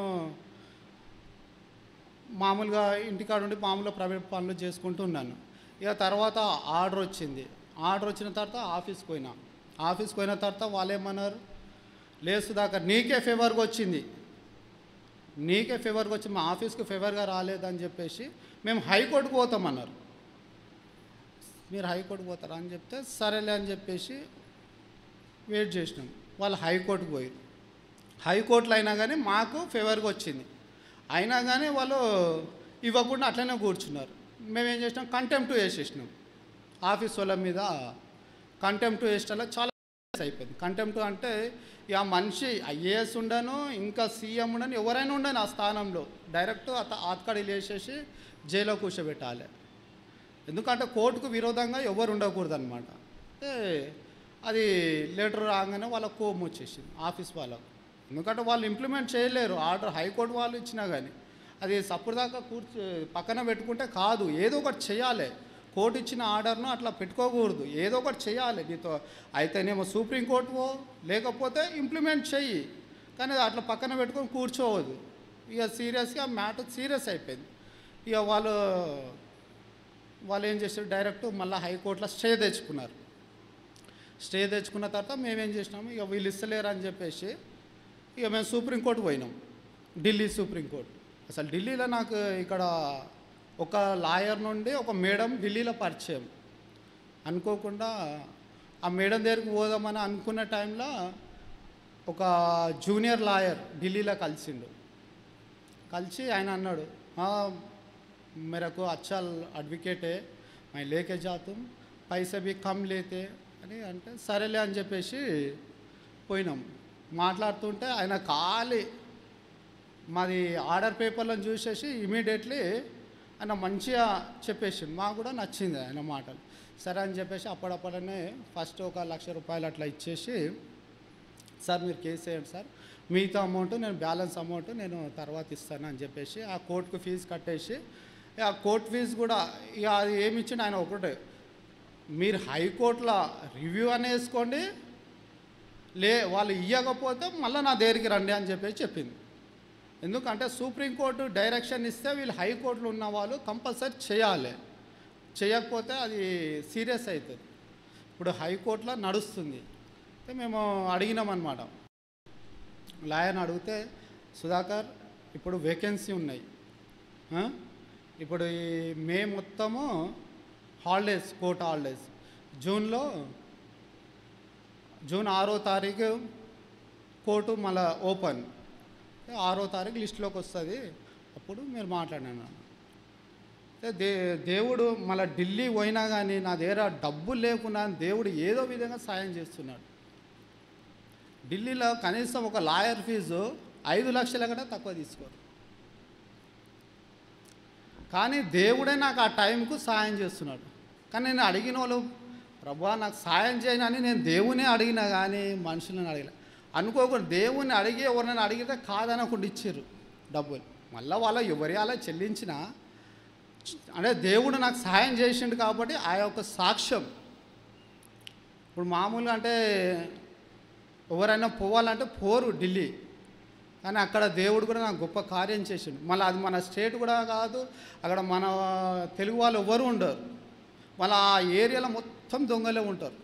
మామూలుగా ఇంటికాడ ఉండి మామూలుగా ప్రైవేట్ పనులు చేసుకుంటూ ఉన్నాను. ఇక తర్వాత ఆర్డర్ వచ్చిన తర్వాత ఆఫీస్కి పోయిన తర్వాత వాళ్ళు ఏమన్నారు, లేదు సుధాకర్ నీకే ఫేవర్గా వచ్చింది, మా ఆఫీస్కి ఫేవర్గా రాలేదని చెప్పేసి మేము హైకోర్టుకు పోతామన్నారు. మీరు హైకోర్టుకు పోతారా అని చెప్తే సరేలే అని చెప్పేసి వెయిట్ చేసినాం. వాళ్ళు హైకోర్టుకు పోయారు. హైకోర్టులో అయినా కానీ మాకు ఫేవర్గా వచ్చింది, అయినా కానీ వాళ్ళు ఇవ్వకుండా అట్లనే కూర్చున్నారు. మేమేం చేసినాం, కంటెంప్ట్ వేసేసినాం ఆఫీస్ వాళ్ళ మీద. కంటెంప్ట్ వేసేలా చాలా అయిపోయింది. కంటెంప్ట్ అంటే ఇక మనిషి ఐఏఎస్ ఉండను, ఇంకా సీఎం ఉండను, ఎవరైనా ఉండను ఆ స్థానంలో డైరెక్ట్ అతకాడీలు వేసేసి జైల్లో కూర్చోబెట్టాలి. ఎందుకంటే కోర్టుకు విరోధంగా ఎవరు ఉండకూడదు అనమాట. అది లెటర్ రాగానే వాళ్ళకు కోపం వచ్చేసింది ఆఫీస్ వాళ్ళకు. ఎందుకంటే వాళ్ళు ఇంప్లిమెంట్ చేయలేరు ఆర్డర్, హైకోర్టు వాళ్ళు ఇచ్చినా కానీ అది సప్పుడుదాకా పక్కన పెట్టుకుంటే కాదు, ఏదో ఒకటి చేయాలి. కోర్టు ఇచ్చిన ఆర్డర్ను అట్లా పెట్టుకోకూడదు, ఏదో ఒకటి చేయాలి. నీతో అయితేనేమో సుప్రీంకోర్టు లేకపోతే ఇంప్లిమెంట్ చెయ్యి, కానీ అట్లా పక్కన పెట్టుకొని కూర్చోవద్దు. ఇక సీరియస్గా మ్యాటర్ సీరియస్ అయిపోయింది. ఇక వాళ్ళు ఏం చేశారు, డైరెక్ట్ మళ్ళీ హైకోర్టులో స్టే తెచ్చుకున్నారు. స్టే తెచ్చుకున్న తర్వాత మేమేం చేసినాము, ఇక వీళ్ళు ఇస్తలేరు అని చెప్పేసి ఇక మేము సుప్రీంకోర్టు పోయినాం, ఢిల్లీ సుప్రీంకోర్టు. అసలు ఢిల్లీలో నాకు ఇక్కడ ఒక లాయర్ నుండి ఒక మేడం ఢిల్లీలో పరిచయం. అనుకోకుండా ఆ మేడం దగ్గరికి పోదామని అనుకున్న టైంలో ఒక జూనియర్ లాయర్ ఢిల్లీలో కలిసిండు. కలిసి ఆయన అన్నాడు, मेरे को अच्छा एडवोकेट है, मैं लेके जाता हूँ, पैसे भी कम लेते అని అంటే సరేలే అని చెప్పేసి పోయినాం. మాట్లాడుతుంటే ఆయన ఖాళీ మాది ఆర్డర్ పేపర్లను చూసేసి ఇమీడియట్లీ ఆయన మంచిగా చెప్పేసి మాకు కూడా నచ్చింది ఆయన మాటలు. సరే అని చెప్పేసి అప్పుడప్పుడనే ఫస్ట్ ఒక ₹1,00,000 అట్లా ఇచ్చేసి, సార్ మీరు కేసు వేయండి సార్, మిగతా అమౌంట్ నేను బ్యాలెన్స్ అమౌంట్ నేను తర్వాత ఇస్తాను అని చెప్పేసి ఆ కోర్టుకు ఫీజు కట్టేసి, ఆ కోర్టు ఫీజు కూడా ఇక అది ఏమి ఇచ్చిండు ఆయన ఒకటే, మీరు హైకోర్టులో రివ్యూ అని వేసుకోండి, వాళ్ళు ఇవ్వకపోతే మళ్ళీ నా దగ్గరికి రండి అని చెప్పేసి చెప్పింది. ఎందుకంటే సుప్రీంకోర్టు డైరెక్షన్ ఇస్తే వీళ్ళు హైకోర్టులో ఉన్న వాళ్ళు కంపల్సరీ చేయాలి, చేయకపోతే అది సీరియస్ అవుతుంది. ఇప్పుడు హైకోర్టులో నడుస్తుంది. మేము అడిగినామన్నమాట, లాయర్ని అడిగితే, సుధాకర్ ఇప్పుడు వేకెన్సీ ఉన్నాయి, ఇప్పుడు ఈ మే మొత్తము హాలిడేస్, కోర్టు హాలిడేస్, జూన్ 6వ తారీఖు కోర్టు మళ్ళీ ఓపెన్, 6వ తారీఖు లిస్టులోకి వస్తుంది, అప్పుడు మీరు మాట్లాడినాను. దేవుడు మళ్ళీ ఢిల్లీ పోయినా కానీ నా దగ్గర డబ్బులు లేకున్నా దేవుడు ఏదో విధంగా సాయం చేస్తున్నాడు. ఢిల్లీలో కనీసం ఒక లాయర్ ఫీజు 5 లక్షల కంటే తక్కువ తీసుకోరు, కానీ దేవుడే నాకు ఆ టైంకు సాయం చేస్తున్నాడు. కానీ నేను అడిగిన వాళ్ళు, ప్రభా నాకు సాయం చేయనని నేను దేవునే అడిగినా కానీ మనుషులను అడిగిన అనుకోకుండా దేవుని అడిగి ఎవరినైనా అడిగితే కాదనకుండా ఇచ్చారు డబ్బులు. మళ్ళీ వాళ్ళ ఎవరి అలా చెల్లించినా అంటే దేవుడు నాకు సహాయం చేసిండు కాబట్టి ఆ యొక్క సాక్ష్యం. ఇప్పుడు మామూలుగా అంటే ఎవరైనా పోవాలంటే పోరు ఢిల్లీ, కానీ అక్కడ దేవుడు కూడా నాకు గొప్ప కార్యం చేసిండు. మళ్ళీ అది మన స్టేట్ కూడా కాదు, అక్కడ మన తెలుగు వాళ్ళు ఎవరు ఉండరు, మళ్ళీ ఆ ఏరియాలో మొత్తం దొంగలే ఉంటారు.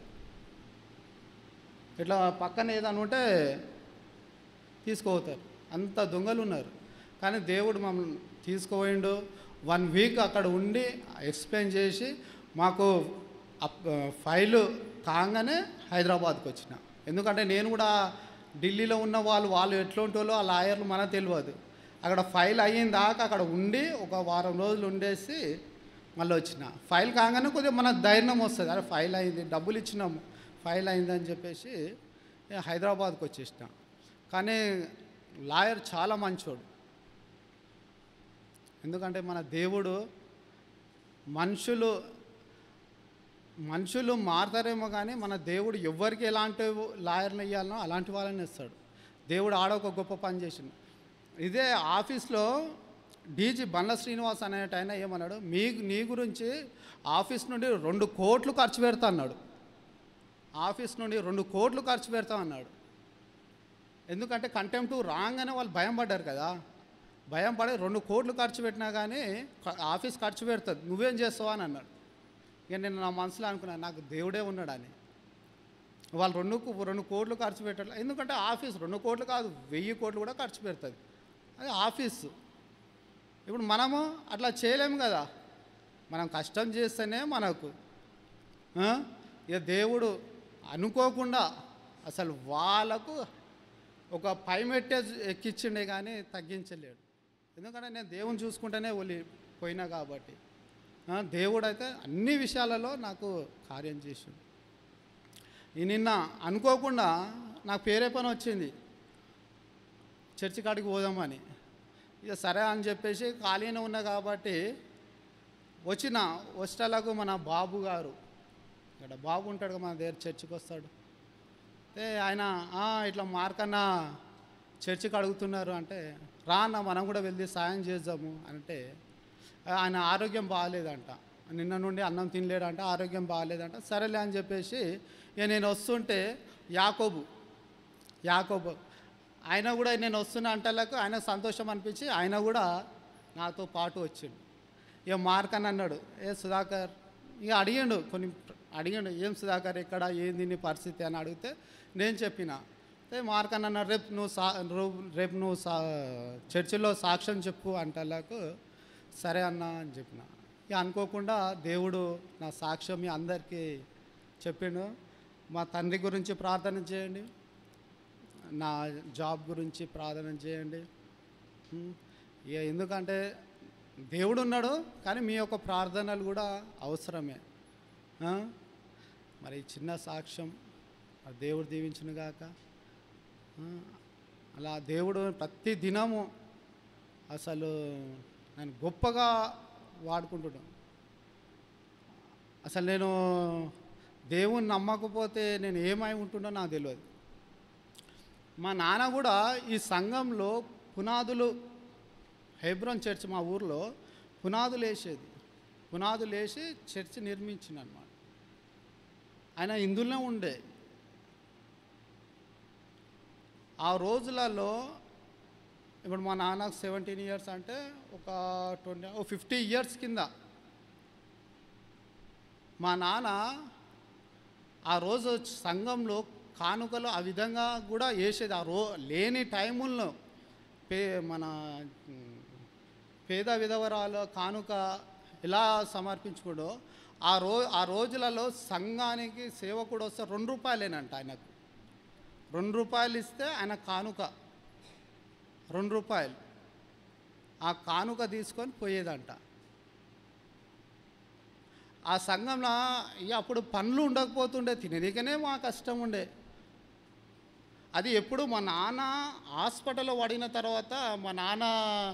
ఇట్లా పక్కన ఏదైనా ఉంటే తీసుకుపోతారు, అంత దొంగలు ఉన్నారు. కానీ దేవుడు మమ్మల్ని తీసుకుపోయిండు. 1 వీక్ అక్కడ ఉండి ఎక్స్ప్లెయిన్ చేసి మాకు ఫైలు కాగానే హైదరాబాద్కి వచ్చిన. ఎందుకంటే నేను కూడా ఢిల్లీలో ఉన్న వాళ్ళు ఎట్లా ఉంటారో ఆ లాయర్లు మనకు తెలియదు. అక్కడ ఫైల్ అయిన దాకా అక్కడ ఉండి ఒక వారం రోజులు ఉండేసి మళ్ళీ వచ్చిన. ఫైల్ కాగానే కొద్దిగా మనకు ధైర్యం వస్తుంది, అరే ఫైల్ అయింది, డబ్బులు ఇచ్చినాము, ఫైల్ అయిందని చెప్పేసి హైదరాబాద్కి వచ్చేసిన. కానీ లాయర్ చాలా మంచోడు. ఎందుకంటే మన దేవుడు మనుషులు మారతారేమో కానీ మన దేవుడు ఎవరికి ఎలాంటి లాయర్ని ఇవ్వాలనో అలాంటి వాళ్ళని ఇస్తాడు. దేవుడు ఆడొక గొప్ప పని చేసిండు. ఇదే ఆఫీస్లో డీజీ బండ్ల శ్రీనివాస్ అనేట ఆయన ఏమన్నాడు, నీ గురించి ఆఫీస్ నుండి 2 కోట్లు ఖర్చు పెడతా అన్నాడు. ఆఫీస్ నుండి 2 కోట్లు ఖర్చు పెడతా అన్నాడు. ఎందుకంటే కంటెంప్ట్ రాగానే వాళ్ళు భయం పడ్డారు కదా, భయం పడి 2 కోట్లు ఖర్చు పెట్టినా కానీ ఆఫీస్ ఖర్చు పెడుతుంది, నువ్వేం చేస్తావా అని అన్నాడు. ఇక నేను నా మనసులో అనుకున్నాను, నాకు దేవుడే ఉన్నాడని. వాళ్ళు 2 కోట్లు ఖర్చు పెట్టాలి, ఎందుకంటే ఆఫీస్ 2 కోట్లు కాదు 1000 కోట్లు కూడా ఖర్చు పెడుతుంది, అది ఆఫీసు. ఇప్పుడు మనము అట్లా చేయలేము కదా, మనం కష్టం చేస్తేనే మనకు. ఇక దేవుడు అనుకోకుండా అసలు వాళ్ళకు ఒక పై మెట్టే ఎక్కించిండే కానీ తగ్గించలేడు. ఎందుకంటే నేను దేవుని చూసుకుంటేనే పోయినా కాబట్టి దేవుడు అయితే అన్ని విషయాలలో నాకు కార్యం చేసిండు. నిన్న అనుకోకుండా నాకు పేరే పని వచ్చింది, చర్చి కాడికి పోదామని. ఇక సరే అని చెప్పేసి ఖాళీనే ఉన్నా కాబట్టి వచ్చేలాగా మన బాబు గారు ఇక్కడ బాబు ఉంటాడు మన దగ్గర చర్చికి వస్తాడు. ఆయన ఇట్లా మార్కన్న చర్చికి అడుగుతున్నారు అంటే రా అన్న మనం కూడా వెళ్ళి సాయం చేద్దాము అంటే ఆయన ఆరోగ్యం బాగాలేదంట, నిన్న నుండి అన్నం తినలేడంట, ఆరోగ్యం బాగాలేదంట. సరేలే అని చెప్పేసి ఇక నేను వస్తుంటే యాకోబు ఆయన కూడా నేను వస్తున్నా అంటలకు ఆయన సంతోషం అనిపించి ఆయన కూడా నాతో పాటు వచ్చిండు. ఇక మార్కన్ అన్నాడు, సుధాకర్ ఇక అడిగాడు ఏం సుధాకర్ ఎక్కడ ఏంది నీ పరిస్థితి అని అడిగితే నేను చెప్పిన. మార్కన్ అన్నాడు రేపు నువ్వు చర్చిలో సాక్ష్యం చెప్పు అంటలకు సరే అన్న అని చెప్పిన. ఇక అనుకోకుండా దేవుడు నా సాక్ష్యం మీ అందరికీ చెప్పిండు. మా తండ్రి గురించి ప్రార్థన చేయండి, నా జాబ్ గురించి ప్రార్థన చేయండి. ఇక ఎందుకంటే దేవుడు ఉన్నాడు కానీ మీ యొక్క ప్రార్థనలు కూడా అవసరమే. మరి చిన్న సాక్ష్యం దేవుడు దీవించును గాక. అలా దేవుడు ప్రతి దినము అసలు నన్ను గొప్పగా వాడుకుంటున్నాను. అసలు నేను దేవుని నమ్మకపోతే నేను ఏమై ఉంటుండో నాకు తెలియదు. మా నాన్న కూడా ఈ సంఘంలో పునాదులు హెబ్రోన్ చర్చ్ మా ఊర్లో పునాదులు వేసి చర్చ్ నిర్మించింది అన్నమాట. ఆయన ఇందులోనే ఉండే. ఆ రోజులలో ఇప్పుడు మా నాన్నకు 17 ఇయర్స్ అంటే ఒక 50 ఇయర్స్ కింద మా నాన్న ఆ రోజు సంఘంలో కానుకలు ఆ విధంగా కూడా వేసేది. లేని టైముల్లో మన పేద విధవరాలు కానుక ఎలా సమర్పించుకోడో ఆ రోజులలో సంఘానికి సేవకుడు వస్తే 2 రూపాయలేనంట. ఆయనకు 2 రూపాయలు ఇస్తే ఆయన కానుక 2 రూపాయలు ఆ కానుక తీసుకొని పోయేదంట. ఆ సంఘంలో అప్పుడు పనులు ఉండకపోతుండే, తినేదికనే మా కష్టం ఉండే. అది ఎప్పుడు మా నాన్న హాస్పిటల్లో పడిన తర్వాత మా నాన్న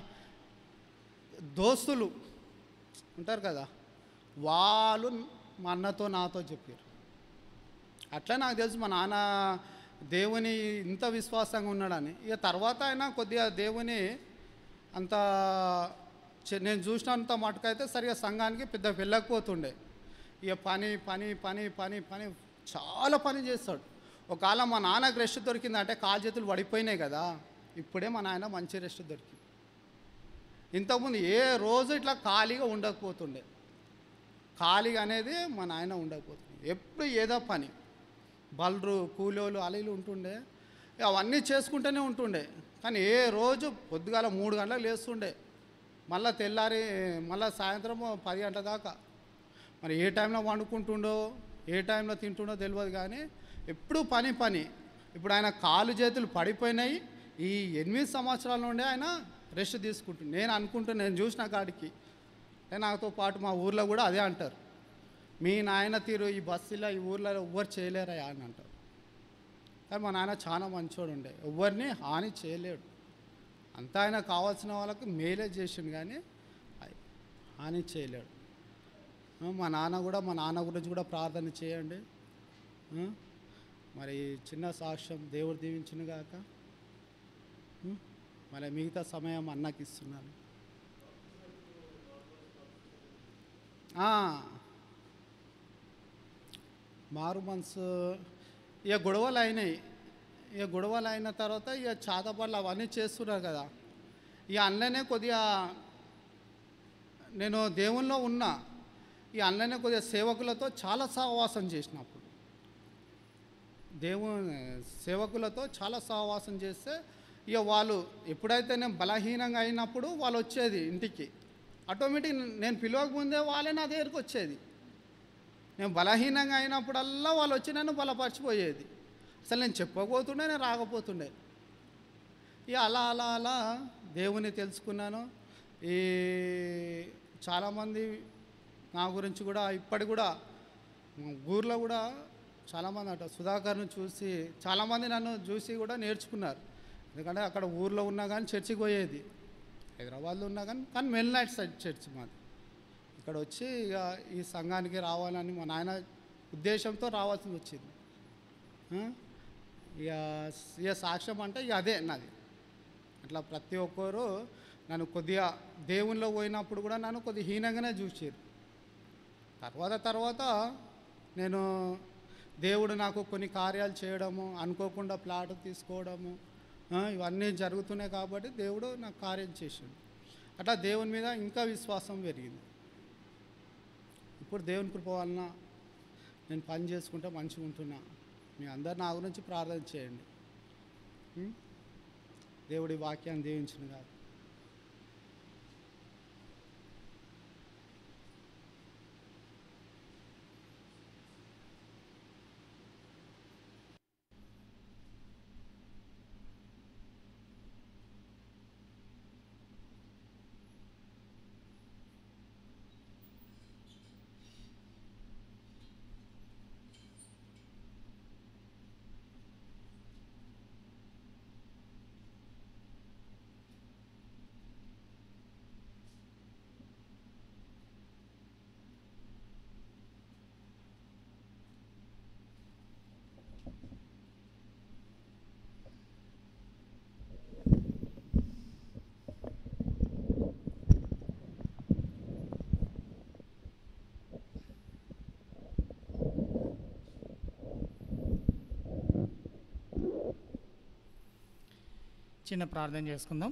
దోస్తులు ఉంటారు కదా, వాళ్ళు మా అన్నతో నాతో చెప్పారు. అట్లా నాకు తెలుసు మా నాన్న దేవుని ఇంత విశ్వాసంగా ఉన్నాడని. ఇక తర్వాత ఆయన కొద్దిగా దేవుని అంత నేను చూసినంత మటుకైతే సరిగా సంఘానికి పెద్ద వెళ్ళకపోతుండే. ఇక పని చాలా పని చేస్తాడు. ఒకవేళ మా నాన్నకు రెస్ట్ దొరికిందంటే కాలు చేతులు పడిపోయినాయి కదా, ఇప్పుడే మా నాయన మంచి రెస్ట్ దొరికింది. ఇంతకుముందు ఏ రోజు ఇట్లా ఖాళీగా ఉండకపోతుండే. ఖాళీగా అనేది మా నాయన ఉండకపోతుండే. ఎప్పుడు ఏదో పని, బలరు కూలోలు అలీలు ఉంటుండే, అవన్నీ చేసుకుంటూనే ఉంటుండే. కానీ ఏ రోజు పొద్దుగాల 3 గంటలకు లేస్తుండే, మళ్ళీ తెల్లారి మళ్ళీ సాయంత్రం 10 గంటల దాకా. మరి ఏ టైంలో వండుకుంటుండో ఏ టైంలో తింటుండో తెలియదు కానీ ఎప్పుడు పని. ఇప్పుడు ఆయన కాలు చేతులు పడిపోయినాయి. ఈ 8 సంవత్సరాల నుండి ఆయన రెస్ట్ తీసుకుంటుంది. నేను చూసిన కాడికి నాతో పాటు మా ఊర్లో కూడా అదే అంటారు, మీ నాయన తీరు ఈ బస్సులో ఈ ఊర్లో ఎవ్వరు చేయలేరా అని అంటారు. కానీ మా నాయన చాలా మంచోడు ఉండే, ఎవరిని హాని చేయలేడు. అంతా ఆయన కావాల్సిన వాళ్ళకి మేలే చేసిండు కానీ హాని చేయలేడు. మా నాన్న గురించి కూడా ప్రార్థన చేయండి. మరి చిన్న సాక్ష్యం దేవుడు దీవించును గాక. మరి మిగతా సమయం అన్నకి ఇస్తున్నాను. మారు మనసు ఇక గొడవలు అయినాయి. ఇక గొడవలు అయిన తర్వాత ఇక చాతపళ్ళు అవన్నీ చేస్తున్నారు కదా. ఇక అందులోనే కొద్దిగా నేను దేవుల్లో ఉన్నా. ఈ అందులోనే కొద్దిగా సేవకులతో చాలా సహవాసం చేసినప్పుడు సేవకులతో చాలా సహవాసం చేస్తే ఇక వాళ్ళు ఎప్పుడైతే నేను బలహీనంగా అయినప్పుడు వాళ్ళు వచ్చేది ఇంటికి. ఆటోమేటిక్ నేను పిలవకముందే వాళ్ళే నా దగ్గరికి వచ్చేది. నేను బలహీనంగా అయినప్పుడల్లా వాళ్ళు వచ్చి నన్ను బలపరిచిపోయేది. అసలు నేను చెప్పకపోతుండే, నేను రాకపోతుండే. ఇక అలా దేవుని తెలుసుకున్నాను. ఈ చాలామంది నా గురించి కూడా ఇప్పటికి కూడా ఊర్లో కూడా చాలామంది సుధాకర్ను చూసి చాలామంది నన్ను చూసి కూడా నేర్చుకున్నారు. ఎందుకంటే అక్కడ ఊర్లో ఉన్నా కానీ చర్చికి పోయేది, హైదరాబాద్లో ఉన్నా కానీ మెల్ నైట్ సైడ్ చర్చ్ మాది. ఇక్కడ వచ్చి ఇక ఈ సంఘానికి రావాలని మా నాయన ఉద్దేశంతో రావాల్సి వచ్చింది. ఇక ఇక సాక్ష్యం అంటే ఇక అదే నాది. అట్లా ప్రతి ఒక్కరు నన్ను కొద్దిగా దేవునిలో పోయినప్పుడు కూడా నన్ను కొద్దిగా హీనంగానే చూసారు. తర్వాత నేను దేవుడు నాకు కొన్ని కార్యాలు చేయడము, అనుకోకుండా ప్లాట్ తీసుకోవడము, ఇవన్నీ జరుగుతున్నాయి కాబట్టి దేవుడు నాకు కార్యం చేసాడు. అట్లా దేవుని మీద ఇంకా విశ్వాసం పెరిగింది. ఇప్పుడు దేవుని కృప వలన నేను పని చేసుకుంటే మంచిగా ఉంటున్నా. మీ అందరు నా గురించి ప్రార్థన చేయండి. దేవుడి వాక్యాన్ని దీవించును గాక. చిన్న ప్రార్థన చేసుకుందాం.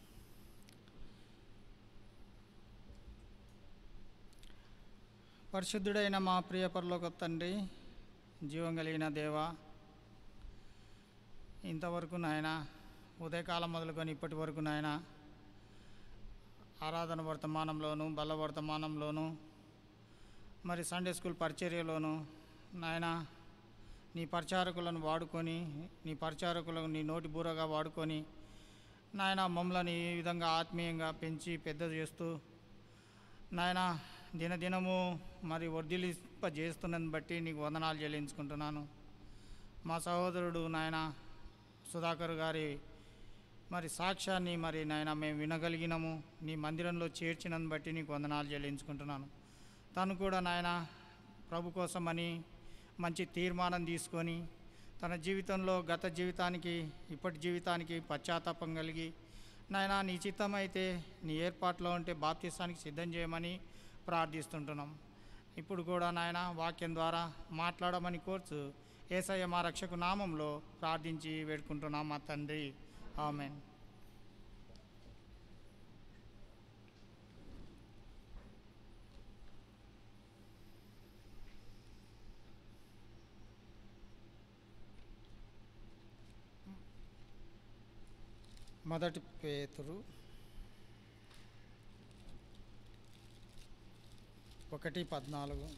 పరిశుద్ధుడైన మా ప్రియ పరలోక తండ్రి, జీవం కలిగిన దేవ, ఇంతవరకు నాయన ఉదయకాలం మొదలుకొని ఇప్పటి వరకు నాయన ఆరాధన వర్తమానంలోను, బల్ల వర్తమానంలోను, మరి సండే స్కూల్ పరిచర్యలోను నాయన నీ పరిచారకులను వాడుకొని, నీ పరిచారకులను నీ నోటి బూరగా వాడుకొని నాయన మమ్మల్ని ఈ విధంగా ఆత్మీయంగా పెంచి పెద్ద చేస్తూ నాయన దినదినము మరి వర్ధిలింపజేస్తున్నదని బట్టి నీకు వందనాలు చెల్లించుకుంటున్నాను. మా సహోదరుడు నాయన సుధాకర్ గారి మరి సాక్ష్యాన్ని మరి నాయన మేము వినగలిగినాము. నీ మందిరంలో చేర్చినందుని బట్టి నీకు వందనాలు చెల్లించుకుంటున్నాను. తను కూడా నాయన ప్రభు కోసమని మంచి తీర్మానం తీసుకొని తన జీవితంలో గత జీవితానికి ఇప్పటి జీవితానికి పశ్చాత్తాపం కలిగి నాయన నీ చిత్తమైతే నీ ఏర్పాట్లో ఉంటే బాప్తిసానికి సిద్ధం చేయమని ప్రార్థిస్తుంటున్నాం. ఇప్పుడు కూడా నాయన వాక్యం ద్వారా మాట్లాడమని కోర్చు యేసయ్య మా రక్షకు నామంలో ప్రార్థించి వేడుకుంటున్నాం మా తండ్రి, ఆమేన్. మొదటి పేతురు 1:14.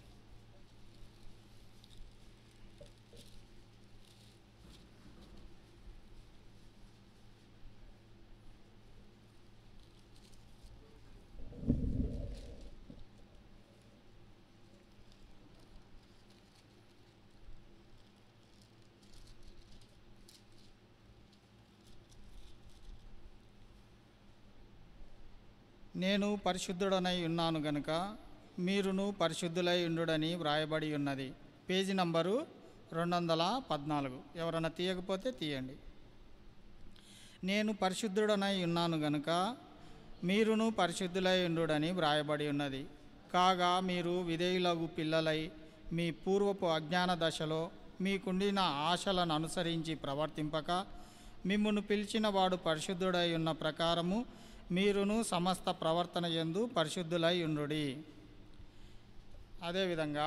నేను పరిశుద్ధుడనై ఉన్నాను గనుక మీరును పరిశుద్ధులై ఉండుడని వ్రాయబడి ఉన్నది. Page number 214. ఎవరైనా తీయకపోతే తీయండి. నేను పరిశుద్ధుడనై ఉన్నాను గనుక మీరును పరిశుద్ధులై ఉండుడని వ్రాయబడి ఉన్నది. కాగా మీరు విధేయులగు పిల్లలై మీ పూర్వపు అజ్ఞాన దశలో మీకుండిన ఆశలను అనుసరించి ప్రవర్తింపక మిమ్మును పిలిచిన వాడు పరిశుద్ధుడై ఉన్న ప్రకారము మీరును సమస్త ప్రవర్తన యందు పరిశుద్ధులై ఉండుడి. అదేవిధంగా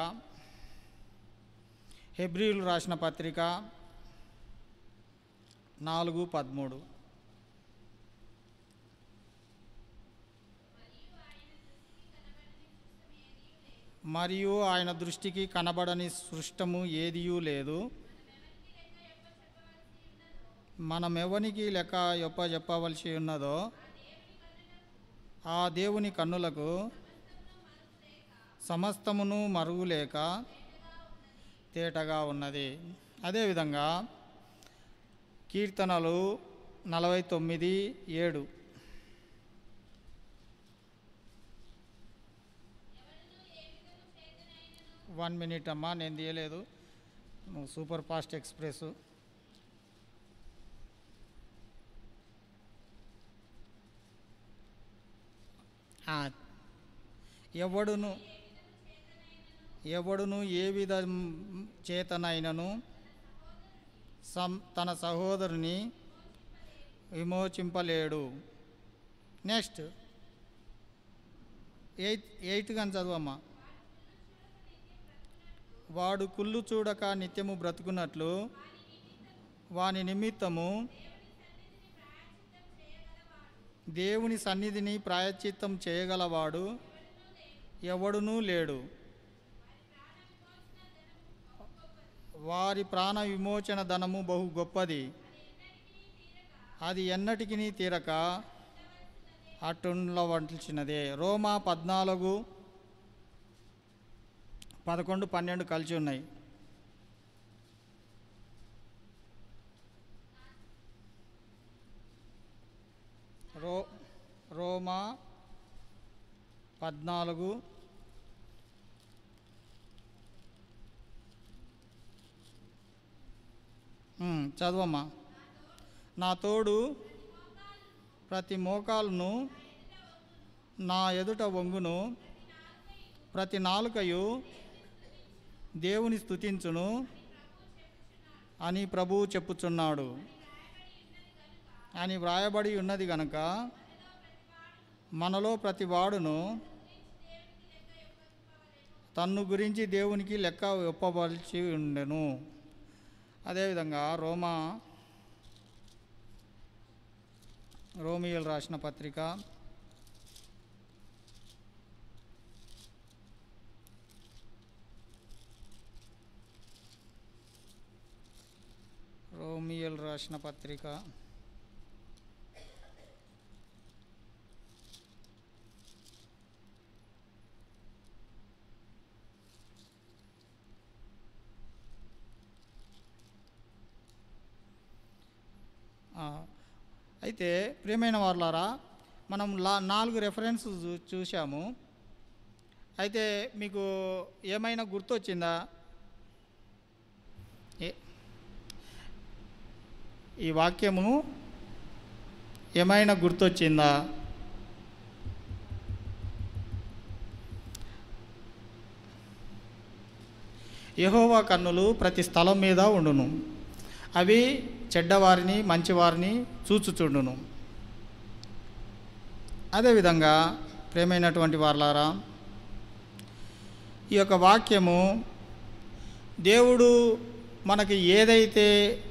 హెబ్రీయులు రాసిన పత్రిక 4:13. మరియు ఆయన దృష్టికి కనబడని సృష్టము ఏదియూ లేదు. మనమెవనికి లెక్క చెప్పవలసి ఉన్నదో ఆ దేవుని కన్నులకు సమస్తమును మరుగులేక తేటగా ఉన్నది. అదేవిధంగా కీర్తనలు 49:7. 1 minute అమ్మా, నేను తీయలేదు, నువ్వు సూపర్ ఫాస్ట్ ఎక్స్ప్రెస్. ఎవడును ఏ విధం చేతనైనను తన సహోదరుని విమోచింపలేడు. నెక్స్ట్ 8 కానీ చదువమ్మా. వాడు కుళ్ళు చూడక నిత్యము బ్రతుకున్నట్లు వాని నిమిత్తము దేవుని సన్నిధిని ప్రాయశ్చిత్తం చేయగలవాడు ఎవడునూ లేడు. వారి ప్రాణ విమోచన ధనము బహు గొప్పది, అది ఎన్నటికి తీరక అటుండవలసినదే. రోమా 14, 11, 12 కలిసి ఉన్నాయి. రోమా 14, చదవమ్మా. నా తోడు ప్రతి మోకాలును నా ఎదుట వంగును, ప్రతి నాలుకయు దేవుని స్తుతించును అని ప్రభువు చెప్పుచున్నాడు అని వ్రాయబడి ఉన్నది గనుక మనలో ప్రతి వాడును తన్ను గురించి దేవునికి లెక్క ఒప్పవలసి ఉండెను. అదేవిధంగా రోమియోలు రాసిన పత్రిక 8. అయితే ప్రియమైన వారులారా, మనం 4 రెఫరెన్స్ చూసాము. అయితే మీకు ఏమైనా గుర్తొచ్చిందా? ఈ వాక్యము ఏమైనా గుర్తొచ్చిందా? యెహోవా కన్నులు ప్రతి స్థలం మీద ఉండును, అవి చెడ్డవారిని మంచివారిని చూచుచుండును. అదేవిధంగా ప్రేమైనటువంటి వారలారా, ఈ యొక్క వాక్యము దేవుడు మనకి ఏదైతే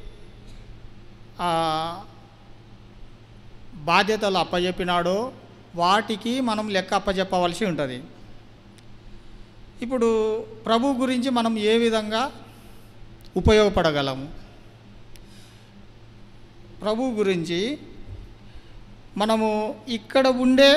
బాధ్యతలు అప్పజెప్పినాడో వాటికి మనం లెక్క అప్పజెప్పవలసి ఉంటుంది. ఇప్పుడు ప్రభు గురించి మనం ఏ విధంగా ఉపయోగపడగలము? ప్రభు గురించి మనము ఇక్కడ ఉండే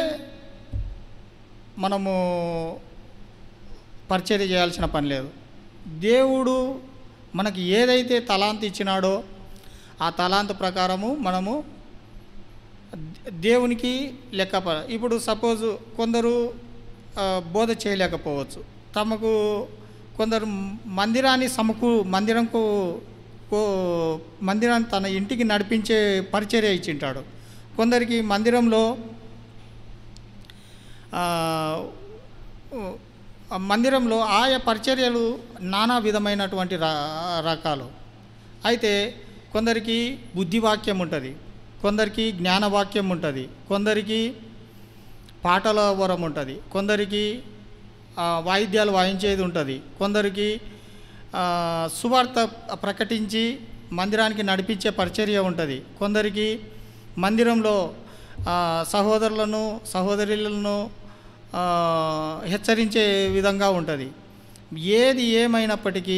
మనము పరిచర్య చేయాల్సిన పని లేదు. దేవుడు మనకి ఏదైతే తలాంత్ ఇచ్చినాడో ఆ తలాంత్ ప్రకారము మనము దేవునికి లెక్క. ఇప్పుడు సపోజు కొందరు బోధ చేయలేకపోవచ్చు, తమకు కొందరు మందిరాన్ని తన ఇంటికి నడిపించే పరిచర్య ఇచ్చింటాడు. కొందరికి మందిరంలో ఆయా పరిచర్యలు నానా విధమైనటువంటి రకాలు. అయితే కొందరికి బుద్ధివాక్యం ఉంటుంది, కొందరికి జ్ఞానవాక్యం ఉంటుంది, కొందరికి పాటల వరం ఉంటుంది, కొందరికి వాయిద్యాలు వాయించేది ఉంటుంది, కొందరికి సువార్త ప్రకటించి మందిరానికి నడిపించే పరిచర్య ఉంటుంది, కొందరికి మందిరంలో సహోదరులను సహోదరులను హెచ్చరించే విధంగా ఉంటుంది. ఏది ఏమైనప్పటికీ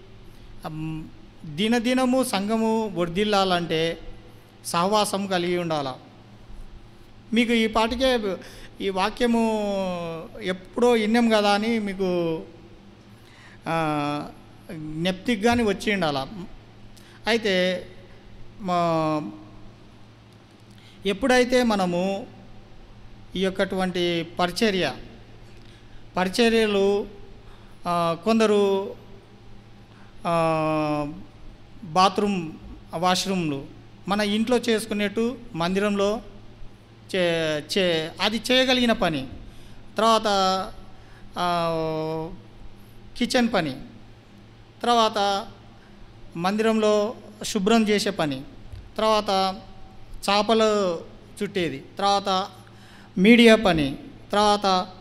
దినదినము సంఘము వర్ధిల్లాలంటే సహవాసం కలిగి ఉండాలి. మీకు ఈ పాటికే ఈ వాక్యము ఎప్పుడో ఇన్నాం కదా అని మీకు జ్ఞప్తికి కానీ వచ్చి ఉండాలి. అయితే ఎప్పుడైతే మనము ఈ యొక్కటువంటి పరిచర్యలు కొందరు బాత్రూమ్ వాష్రూమ్లు మన ఇంట్లో చేసుకునేట్టు మందిరంలో అది చేయగలిగిన పని. తర్వాత కిచెన్ పని, తర్వాత మందిరంలో శుభ్రం చేసే పని, తర్వాత చేపలు చుట్టేది, తర్వాత మీడియా పని, తర్వాత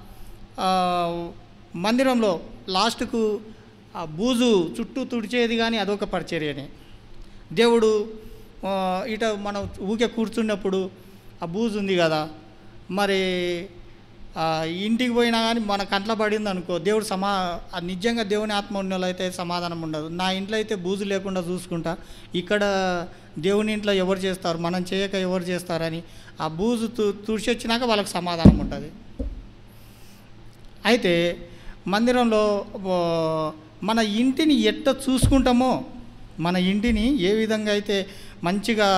మందిరంలో లాస్ట్కు ఆ బూజు చుట్టూ తుడిచేది కానీ అదొక పరిచర్యనే. దేవుడు ఇట మనం ఊకే కూర్చున్నప్పుడు ఆ బూజు ఉంది కదా, మరి ఇంటికి పోయినా కానీ మన కంట్లో పడింది అనుకో, దేవుడు నిజంగా దేవుని ఆత్మ ఉన్న వాళ్ళు అయితే సమాధానం ఉండదు. నా ఇంట్లో అయితే బూజు లేకుండా చూసుకుంటా, ఇక్కడ దేవుని ఇంట్లో ఎవరు చేస్తారు, మనం చేయక ఎవరు చేస్తారని ఆ బూజు తుడిచి వచ్చినాక వాళ్ళకి సమాధానం ఉంటుంది. అయితే మందిరంలో మన ఇంటిని ఎట్ట చూసుకుంటామో, మన ఇంటిని ఏ విధంగా అయితే మంచిగా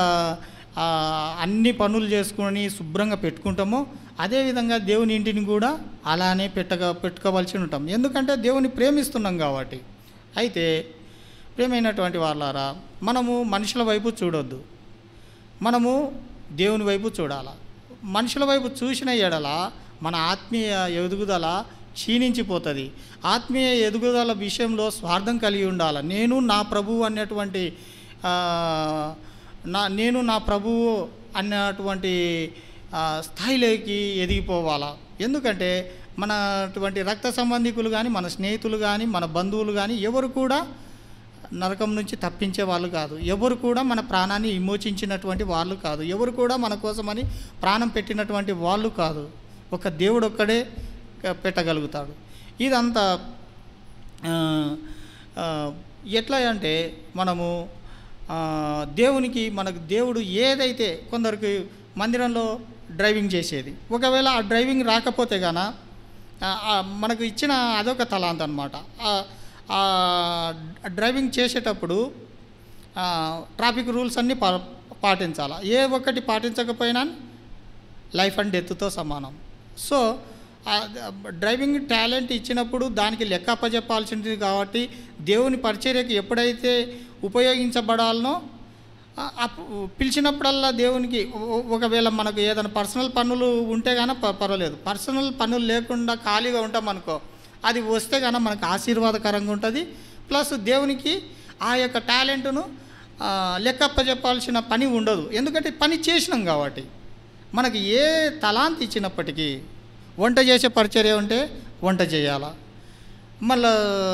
అన్ని పనులు చేసుకొని శుభ్రంగా పెట్టుకుంటామో, అదేవిధంగా దేవుని ఇంటిని కూడా అలానే పెట్టుకోవాల్సి ఉంటాం. ఎందుకంటే దేవుని ప్రేమిస్తున్నాం కాబట్టి. అయితే ప్రేమైనటువంటి వాళ్ళారా, మనము మనుషుల వైపు చూడొద్దు, మనము దేవుని వైపు చూడాలి. మనుషుల వైపు చూసిన ఎడల మన ఆత్మీయ ఎదుగుదల క్షీణించిపోతుంది. ఆత్మీయ ఎదుగుదల విషయంలో స్వార్థం కలిగి ఉండాలి. నేను నా ప్రభువు అన్నటువంటి స్థాయిలోకి ఎదిగిపోవాలా. ఎందుకంటే మన అటువంటి రక్త సంబంధికులు కానీ, మన స్నేహితులు కానీ, మన బంధువులు కానీ ఎవరు కూడా నరకం నుంచి తప్పించే వాళ్ళు కాదు. ఎవరు కూడా మన ప్రాణాన్ని విమోచించినటువంటి వాళ్ళు కాదు. ఎవరు కూడా మన కోసమని ప్రాణం పెట్టినటువంటి వాళ్ళు కాదు. ఒక దేవుడు ఒక్కడే పెట్టగలుగుతాడు. ఇదంతా ఎట్లా అంటే మనము మనకు దేవుడు ఏదైతే కొందరికి మందిరంలో డ్రైవింగ్ చేసేది, ఒకవేళ ఆ డ్రైవింగ్ రాకపోతే గాన మనకు ఇచ్చిన అదొక తలాంత్ అనమాట. డ్రైవింగ్ చేసేటప్పుడు ట్రాఫిక్ రూల్స్ అన్నీ పాటించాలి. ఏ ఒక్కటి పాటించకపోయినా లైఫ్ అండ్ డెత్తో సమానం. సో డ్రైవింగ్ టాలెంట్ ఇచ్చినప్పుడు దానికి లెక్క అప్పచెప్పాల్సింది కాబట్టి దేవుని పరిచర్యకి ఎప్పుడైతే ఉపయోగించబడాలనో పిలిచినప్పుడల్లా దేవునికి, ఒకవేళ మనకు ఏదైనా పర్సనల్ పనులు ఉంటే కానీ పర్వాలేదు, పర్సనల్ పనులు లేకుండా ఖాళీగా ఉంటాం అనుకో, అది వస్తే కానీ మనకు ఆశీర్వాదకరంగా ఉంటుంది. ప్లస్ దేవునికి ఆ యొక్క టాలెంట్ను లెక్కప్పచెప్పాల్సిన పని ఉండదు. ఎందుకంటే పని చేసినాం కాబట్టి. మనకి ఏ తలాంత్ ఇచ్చినప్పటికీ వంట చేసే పరిచర్య ఉంటే వంట చేయాలా, మళ్ళా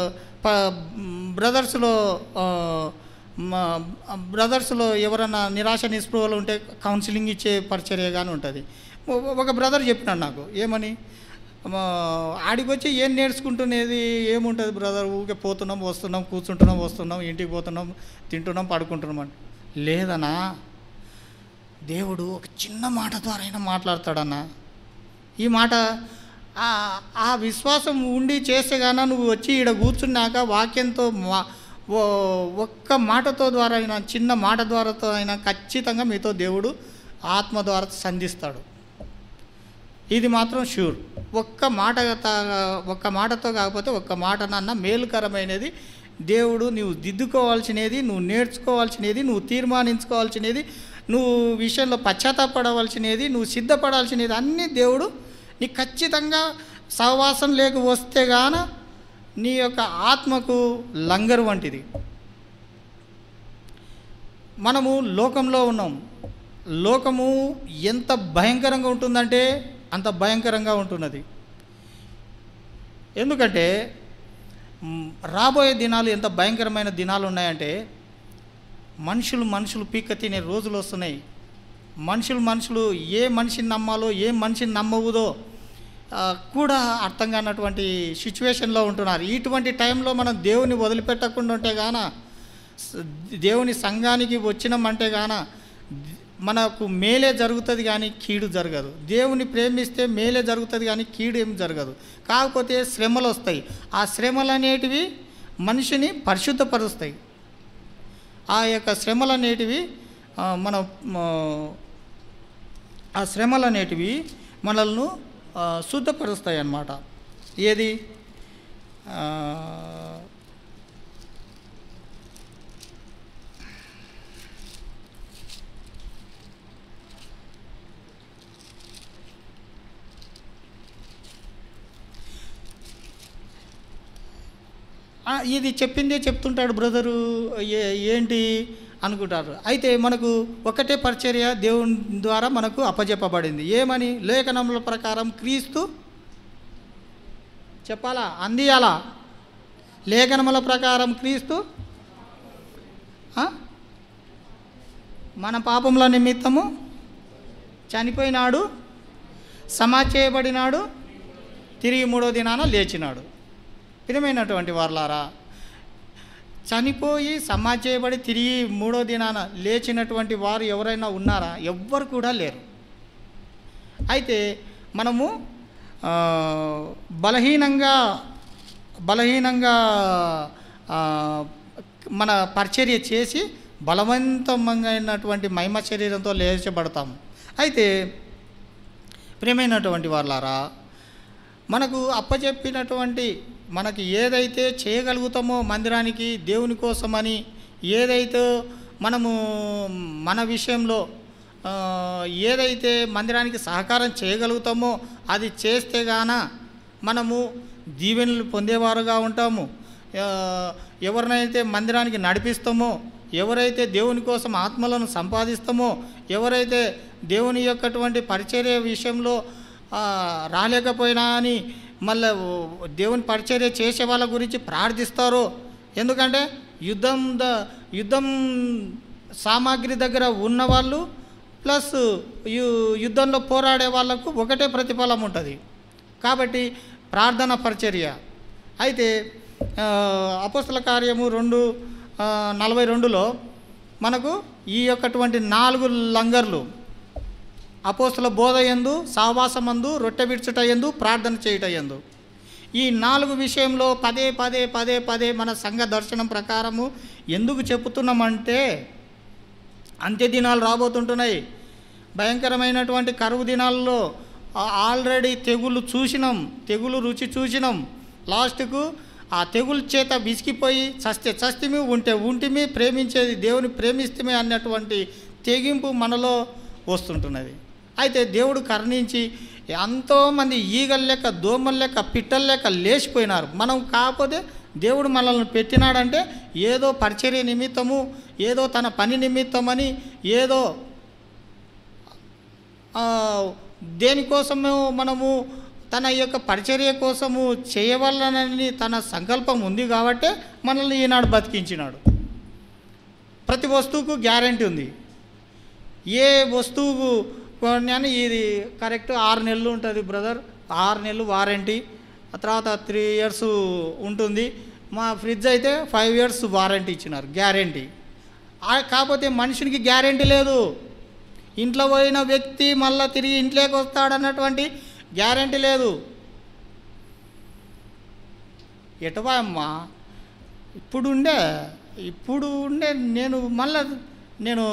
బ్రదర్స్లో ఎవరైనా నిరాశ నిస్పృహలు ఉంటే కౌన్సిలింగ్ ఇచ్చే పరిచర్య కానీ ఉంటుంది. ఒక బ్రదర్ చెప్పినాడు నాకు, ఏమని, ఆడికి వచ్చి ఏం నేర్చుకుంటున్నది ఏముంటుంది బ్రదర్, ఊరికే పోతున్నాం వస్తున్నాం, కూర్చుంటున్నాం వస్తున్నాం, ఇంటికి పోతున్నాం, తింటున్నాం, పడుకుంటున్నాం అని. లేదన్నా, దేవుడు ఒక చిన్న మాట ద్వారా అయినా మాట్లాడతాడన్నా. ఈ మాట ఆ విశ్వాసం ఉండి చేస్తే గాన నువ్వు వచ్చి ఈడ కూర్చున్నాక వాక్యంతో ఒక్క మాటతో ద్వారా అయినా, చిన్న మాట ద్వారాతో అయినా ఖచ్చితంగా మీతో దేవుడు ఆత్మ ద్వారా సంధిస్తాడు. ఇది మాత్రం షూర్. ఒక్క మాటతో కాకపోతే ఒక్క మాటనన్నా మేలుకరమైనది దేవుడు నువ్వు దిద్దుకోవాల్సినది, నువ్వు నేర్చుకోవాల్సినది, నువ్వు తీర్మానించుకోవాల్సినది, నువ్వు విషయంలో పశ్చాత్తాపడవలసినది, నువ్వు సిద్ధపడాల్సినది అన్నీ దేవుడు నీకు ఖచ్చితంగా సహవాసం లేక వస్తే గాన నీ యొక్క ఆత్మకు లంగరు వంటిది. మనము లోకంలో ఉన్నాం. లోకము ఎంత భయంకరంగా ఉంటుందంటే అంత భయంకరంగా ఉంటున్నది. ఎందుకంటే రాబోయే దినాలు ఎంత భయంకరమైన దినాలు ఉన్నాయంటే మనుషులు పీక్క తినే రోజులు వస్తున్నాయి. మనుషులు ఏ మనిషిని నమ్మాలో ఏ మనిషిని నమ్మవుదో కూడా అర్థం కానటువంటి సిచ్యువేషన్లో ఉంటున్నారు. ఇటువంటి టైంలో మనం దేవుని వదిలిపెట్టకుండా ఉంటే గాన, దేవుని సంఘానికి వచ్చినామంటే గాన మనకు మేలే జరుగుతుంది కానీ కీడు జరగదు. దేవుని ప్రేమిస్తే మేలే జరుగుతుంది కానీ కీడు ఏం జరగదు. కాకపోతే శ్రమలు వస్తాయి. ఆ శ్రమలు అనేటివి మనిషిని పరిశుద్ధపరుస్తాయి. ఆ యొక్క శ్రమలు అనేటివి మనల్ని శుద్ధపరుస్తాయి అన్నమాట. ఏది ఇది చెప్పిందే చెప్తుంటాడు బ్రదరు ఏంటి అనుకుంటారు. అయితే మనకు ఒకటే పరిచర్య దేవుని ద్వారా మనకు అప్పజెప్పబడింది. ఏమని? లేఖనముల ప్రకారం క్రీస్తు చెప్పాలా, అందియాలా? లేఖనముల ప్రకారం క్రీస్తు మన పాపముల నిమిత్తము చనిపోయినాడు, సమాధి చేయబడినాడు, తిరిగి 3వ దినాన లేచినాడు. ప్రియమైనటువంటి వారలారా, చనిపోయి సమాధి చేయబడి తిరిగి 3వ దినాన లేచినటువంటి వారు ఎవరైనా ఉన్నారా? ఎవ్వరు కూడా లేరు. అయితే మనము బలహీనంగా మన పరిచర్య చేసి బలవంతమైనటువంటి మహిమ శరీరంతో లేచబడతాము. అయితే ప్రియమైనటువంటి వారలారా, మనకు అప్పచెప్పినటువంటి మనకి ఏదైతే చేయగలుగుతామో మందిరానికి దేవుని కోసమని, ఏదైతే మనము మన విషయంలో ఏదైతే మందిరానికి సహకారం చేయగలుగుతామో అది చేస్తే గాన మనము దీవెనలు పొందేవారుగా ఉంటాము. ఎవరినైతే మందిరానికి నడిపిస్తామో, ఎవరైతే దేవుని కోసం ఆత్మలను సంపాదిస్తామో, ఎవరైతే దేవుని యొక్కటువంటి పరిచర్య విషయంలో రాలేకపోయినా అని మళ్ళీ దేవుని పరిచర్య చేసే వాళ్ళ గురించి ప్రార్థిస్తారో, ఎందుకంటే యుద్ధం సామాగ్రి దగ్గర ఉన్నవాళ్ళు ప్లస్ యుద్ధంలో పోరాడే వాళ్ళకు ఒకటే ప్రతిఫలం ఉంటుంది. కాబట్టి ప్రార్థన పరిచర్య. అయితే అపోస్తల కార్యము 2:42లో మనకు ఈ యొక్కటువంటి 4 లంగర్లు అపోస్తల బోధ యందు, సహవాసమందు, రొట్టె విడుచుట యందు, ప్రార్థన చేయుట యందు, ఈ 4 విషయంలో పదే మన సంఘ దర్శనం ప్రకారము ఎందుకు చెప్పుతున్నామంటే, అంత్య దినాలు రాబోతుంటున్నాయి. భయంకరమైనటువంటి కరువు దినాల్లో ఆల్రెడీ తెగులు రుచి చూసినాం. లాస్ట్కు ఆ తెగులు చేత విసిగిపోయి చస్తిమి, ఉంటిమి, ప్రేమించేది దేవుని ప్రేమిస్తమే అన్నటువంటి తెగింపు మనలో వస్తుంటున్నది. అయితే దేవుడు కరుణించి ఎంతోమంది ఈగల లెక్క, దోమల లెక్క, పిట్టల లెక్క లేచిపోయినారు. మనం కాకపోతే దేవుడు మనల్ని పెట్టినాడంటే ఏదో పరిచర్య నిమిత్తము, ఏదో తన పని నిమిత్తమని, ఏదో దేనికోసము మనము తన యొక్క పరిచర్య కోసము చేయవలనని తన సంకల్పం ఉంది కాబట్టి మనల్ని ఈనాడు బతికించినాడు. ప్రతి వస్తువుకు గ్యారెంటీ ఉంది. ఏ వస్తువుకు అని ఇది కరెక్ట్ 6 నెలలు ఉంటుంది బ్రదర్, 6 నెలలు వారంటీ, ఆ తర్వాత 3 years ఉంటుంది. మా ఫ్రిడ్జ్ అయితే 5 years వారంటీ ఇచ్చినారు, గ్యారెంటీ. కాకపోతే మనుషునికి గ్యారెంటీ లేదు. ఇంట్లో పోయిన వ్యక్తి మళ్ళీ తిరిగి ఇంట్లోకి వస్తాడన్నటువంటి గ్యారెంటీ లేదు. ఎటువా అమ్మా ఇప్పుడు ఉండే నేను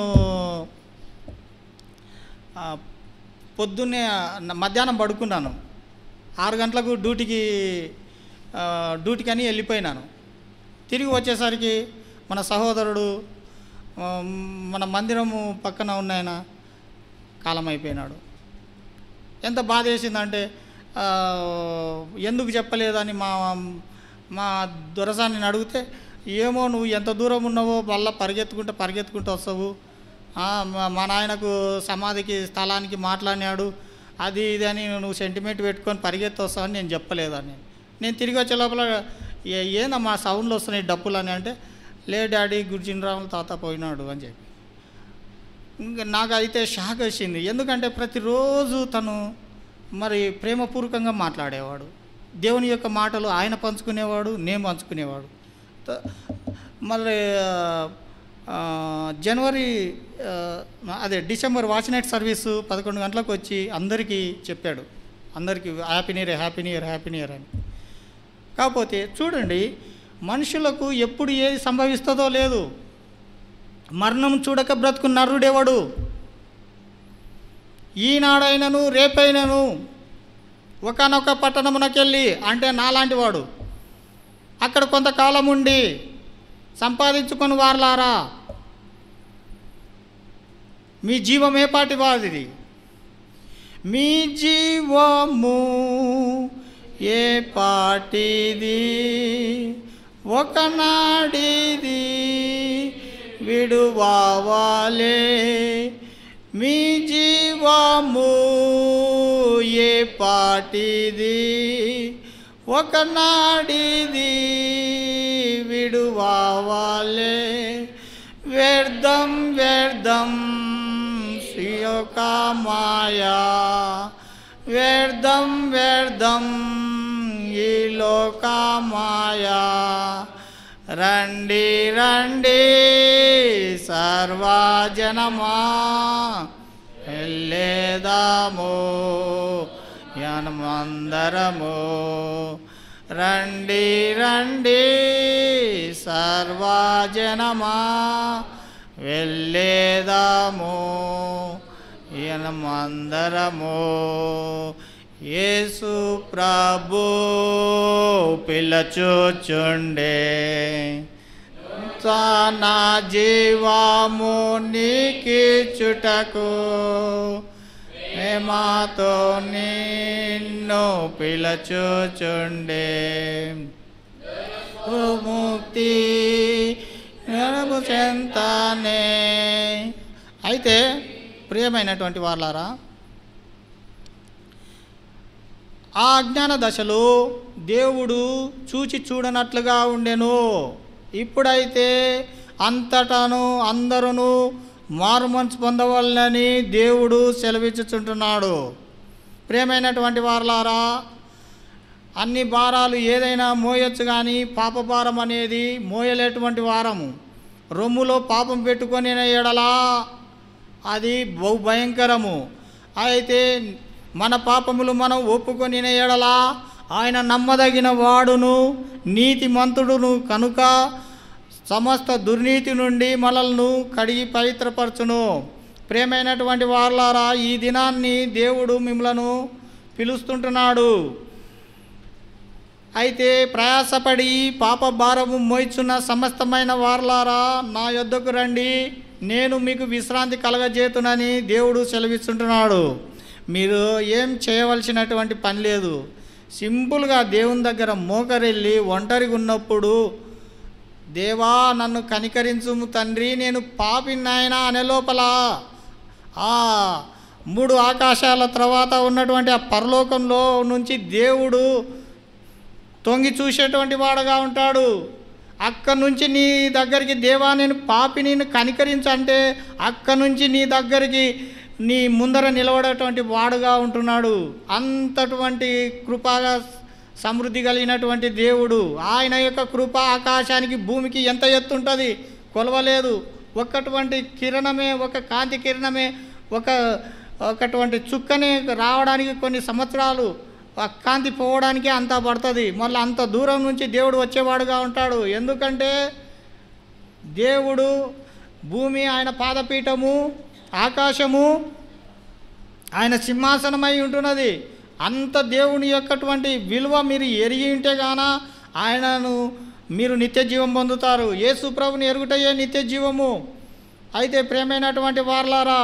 పొద్దున్నే మధ్యాహ్నం పడుకున్నాను. 6 గంటలకు డ్యూటీకని వెళ్ళిపోయినాను. తిరిగి వచ్చేసరికి మన సహోదరుడు మన మందిరము పక్కన ఉన్నాయన కాలం అయిపోయినాడు. ఎంత బాధ వేసిందంటే, ఎందుకు చెప్పలేదని మా దొరసాన్ని అడిగితే, ఏమో నువ్వు ఎంత దూరం ఉన్నావో మళ్ళీ పరిగెత్తుకుంటూ వస్తావు, మా నాయనకు సమాధికి స్థలానికి మాట్లాడినాడు, అది ఇది అని నువ్వు సెంటిమెంట్ పెట్టుకొని పరిగెత్తి వస్తావని నేను చెప్పలేదని. నేను తిరిగి వచ్చే లోపల ఏందమ్మా సౌండ్లు వస్తున్నాయి డప్పులు అని అంటే, లే డాడీ గుర్జిన్రాములు తాత పోయినాడు అని చెప్పి. ఇంకా నాకు అయితే షాక్ వచ్చింది. ఎందుకంటే ప్రతిరోజు తను మరి ప్రేమపూర్వకంగా మాట్లాడేవాడు. దేవుని యొక్క మాటలు ఆయన పంచుకునేవాడు, నేను పంచుకునేవాడు. మరి డిసెంబర్ వాచ్ నైట్ సర్వీసు 11 గంటలకు వచ్చి అందరికీ చెప్పాడు, అందరికీ హ్యాపీ న్యూ ఇయర్ అని. కాకపోతే చూడండి, మనుషులకు ఎప్పుడు ఏది సంభవిస్తుందో లేదు. మరణం చూడక బ్రతుకు నరుడేవాడు. ఈనాడైనను రేపైనను ఒకనొక పట్టణమునకెళ్ళి, అంటే నాలాంటి వాడు అక్కడ కొంతకాలం ఉండి సంపాదించుకొని వారలారా, మీ జీవం ఏ పాటి వారిది? మీ జీవము ఏ పాటిది? ఒకనాడిది విడువాలే. మీ జీవము ఏ పాటిది? ఒకనాడిది విడువాలే. వ్యర్థం వ్యర్థం శ్రీయొక మాయా, వ్యర్థం వ్యర్థం ఈ లోక మాయా. రండి రండి సర్వజనమా, వెళ్ళేదాము మనమందరము. రండి రండి సర్వజనమా, వెళ్ళేదాము మనమందరము. యేసు ప్రభు పిలచుచుండే, తన జీవము నీకిచ్చుటకు ప్రేమతో నిన్ను పిలచుచుండే. ముక్తి చెంతానే. అయితే ప్రియమైనటువంటి వారలారా, ఆ అజ్ఞాన దశలో దేవుడు చూచి చూడనట్లుగా ఉండెను. ఇప్పుడైతే అంతటాను అందరూ మారుమనసు పొందవాలని దేవుడు సెలవిచ్చుచుంటున్నాడు. ప్రియమైనటువంటి వారలారా, అన్ని భారాలు ఏదైనా మోయొచ్చు, కానీ పాప భారం అనేది మోయలేటువంటి వారము. రొమ్ములో పాపం పెట్టుకొని ఎడలా అది బహు భయంకరము. అయితే మన పాపములు మనం ఒప్పుకొని ఎడలా ఆయన నమ్మదగిన వాడును నీతిమంతుడును కనుక సమస్త దుర్నీతి నుండి మనల్ని కడిగి పవిత్రపరచును. ప్రియమైనటువంటి వారలారా, ఈ దినాన్ని దేవుడు మిమ్మలను పిలుస్తుంటున్నాడు. అయితే ప్రయాసపడి పాప భారము మోయిచున్న సమస్తమైన వారలారా, నా యొద్దకు రండి, నేను మీకు విశ్రాంతి కలగజేతునని దేవుడు సెలవిస్తుంటున్నాడు. మీరు ఏం చేయవలసినటువంటి పని లేదు. సింపుల్గా దేవుని దగ్గర మోకరెళ్ళి ఒంటరిగా ఉన్నప్పుడు, దేవా నన్ను కనికరించుము తండ్రి, నేను పాపిని నాయనా అనే లోపల ఆ 3 ఆకాశాల తర్వాత ఉన్నటువంటి ఆ పరలోకంలో నుంచి దేవుడు తొంగి చూసేటువంటి వాడుగా ఉంటాడు. అక్కడి నుంచి నీ దగ్గరికి, దేవా నేను పాపిని కనికరించంటే అక్కడి నుంచి నీ దగ్గరికి నీ ముందర నిలబడేటువంటి వాడుగా ఉంటున్నాడు. అంతటువంటి కృపగా సమృద్ధి కలిగినటువంటి దేవుడు. ఆయన యొక్క కృప ఆకాశానికి భూమికి ఎంత ఎత్తు ఉంటుంది కొలవలేదు. ఒకటువంటి కిరణమే, ఒక కాంతి కిరణమే, ఒకటువంటి చుక్కనే రావడానికి కొన్ని సంవత్సరాలు, ఆ కాంతి పోవడానికి అంతా పడుతుంది. మళ్ళీ అంత దూరం నుంచి దేవుడు వచ్చేవాడుగా ఉంటాడు. ఎందుకంటే దేవుడు భూమి ఆయన పాదపీఠము, ఆకాశము ఆయన సింహాసనమై ఉంటున్నది. అంత దేవుని యొక్కటువంటి విలువ మీరు ఎరిగి ఉంటే గాన ఆయనను మీరు నిత్య జీవం పొందుతారు. యేసు ప్రభుని ఎరుగుటయే నిత్య జీవము. అయితే ప్రియమైనటువంటి వారలారా,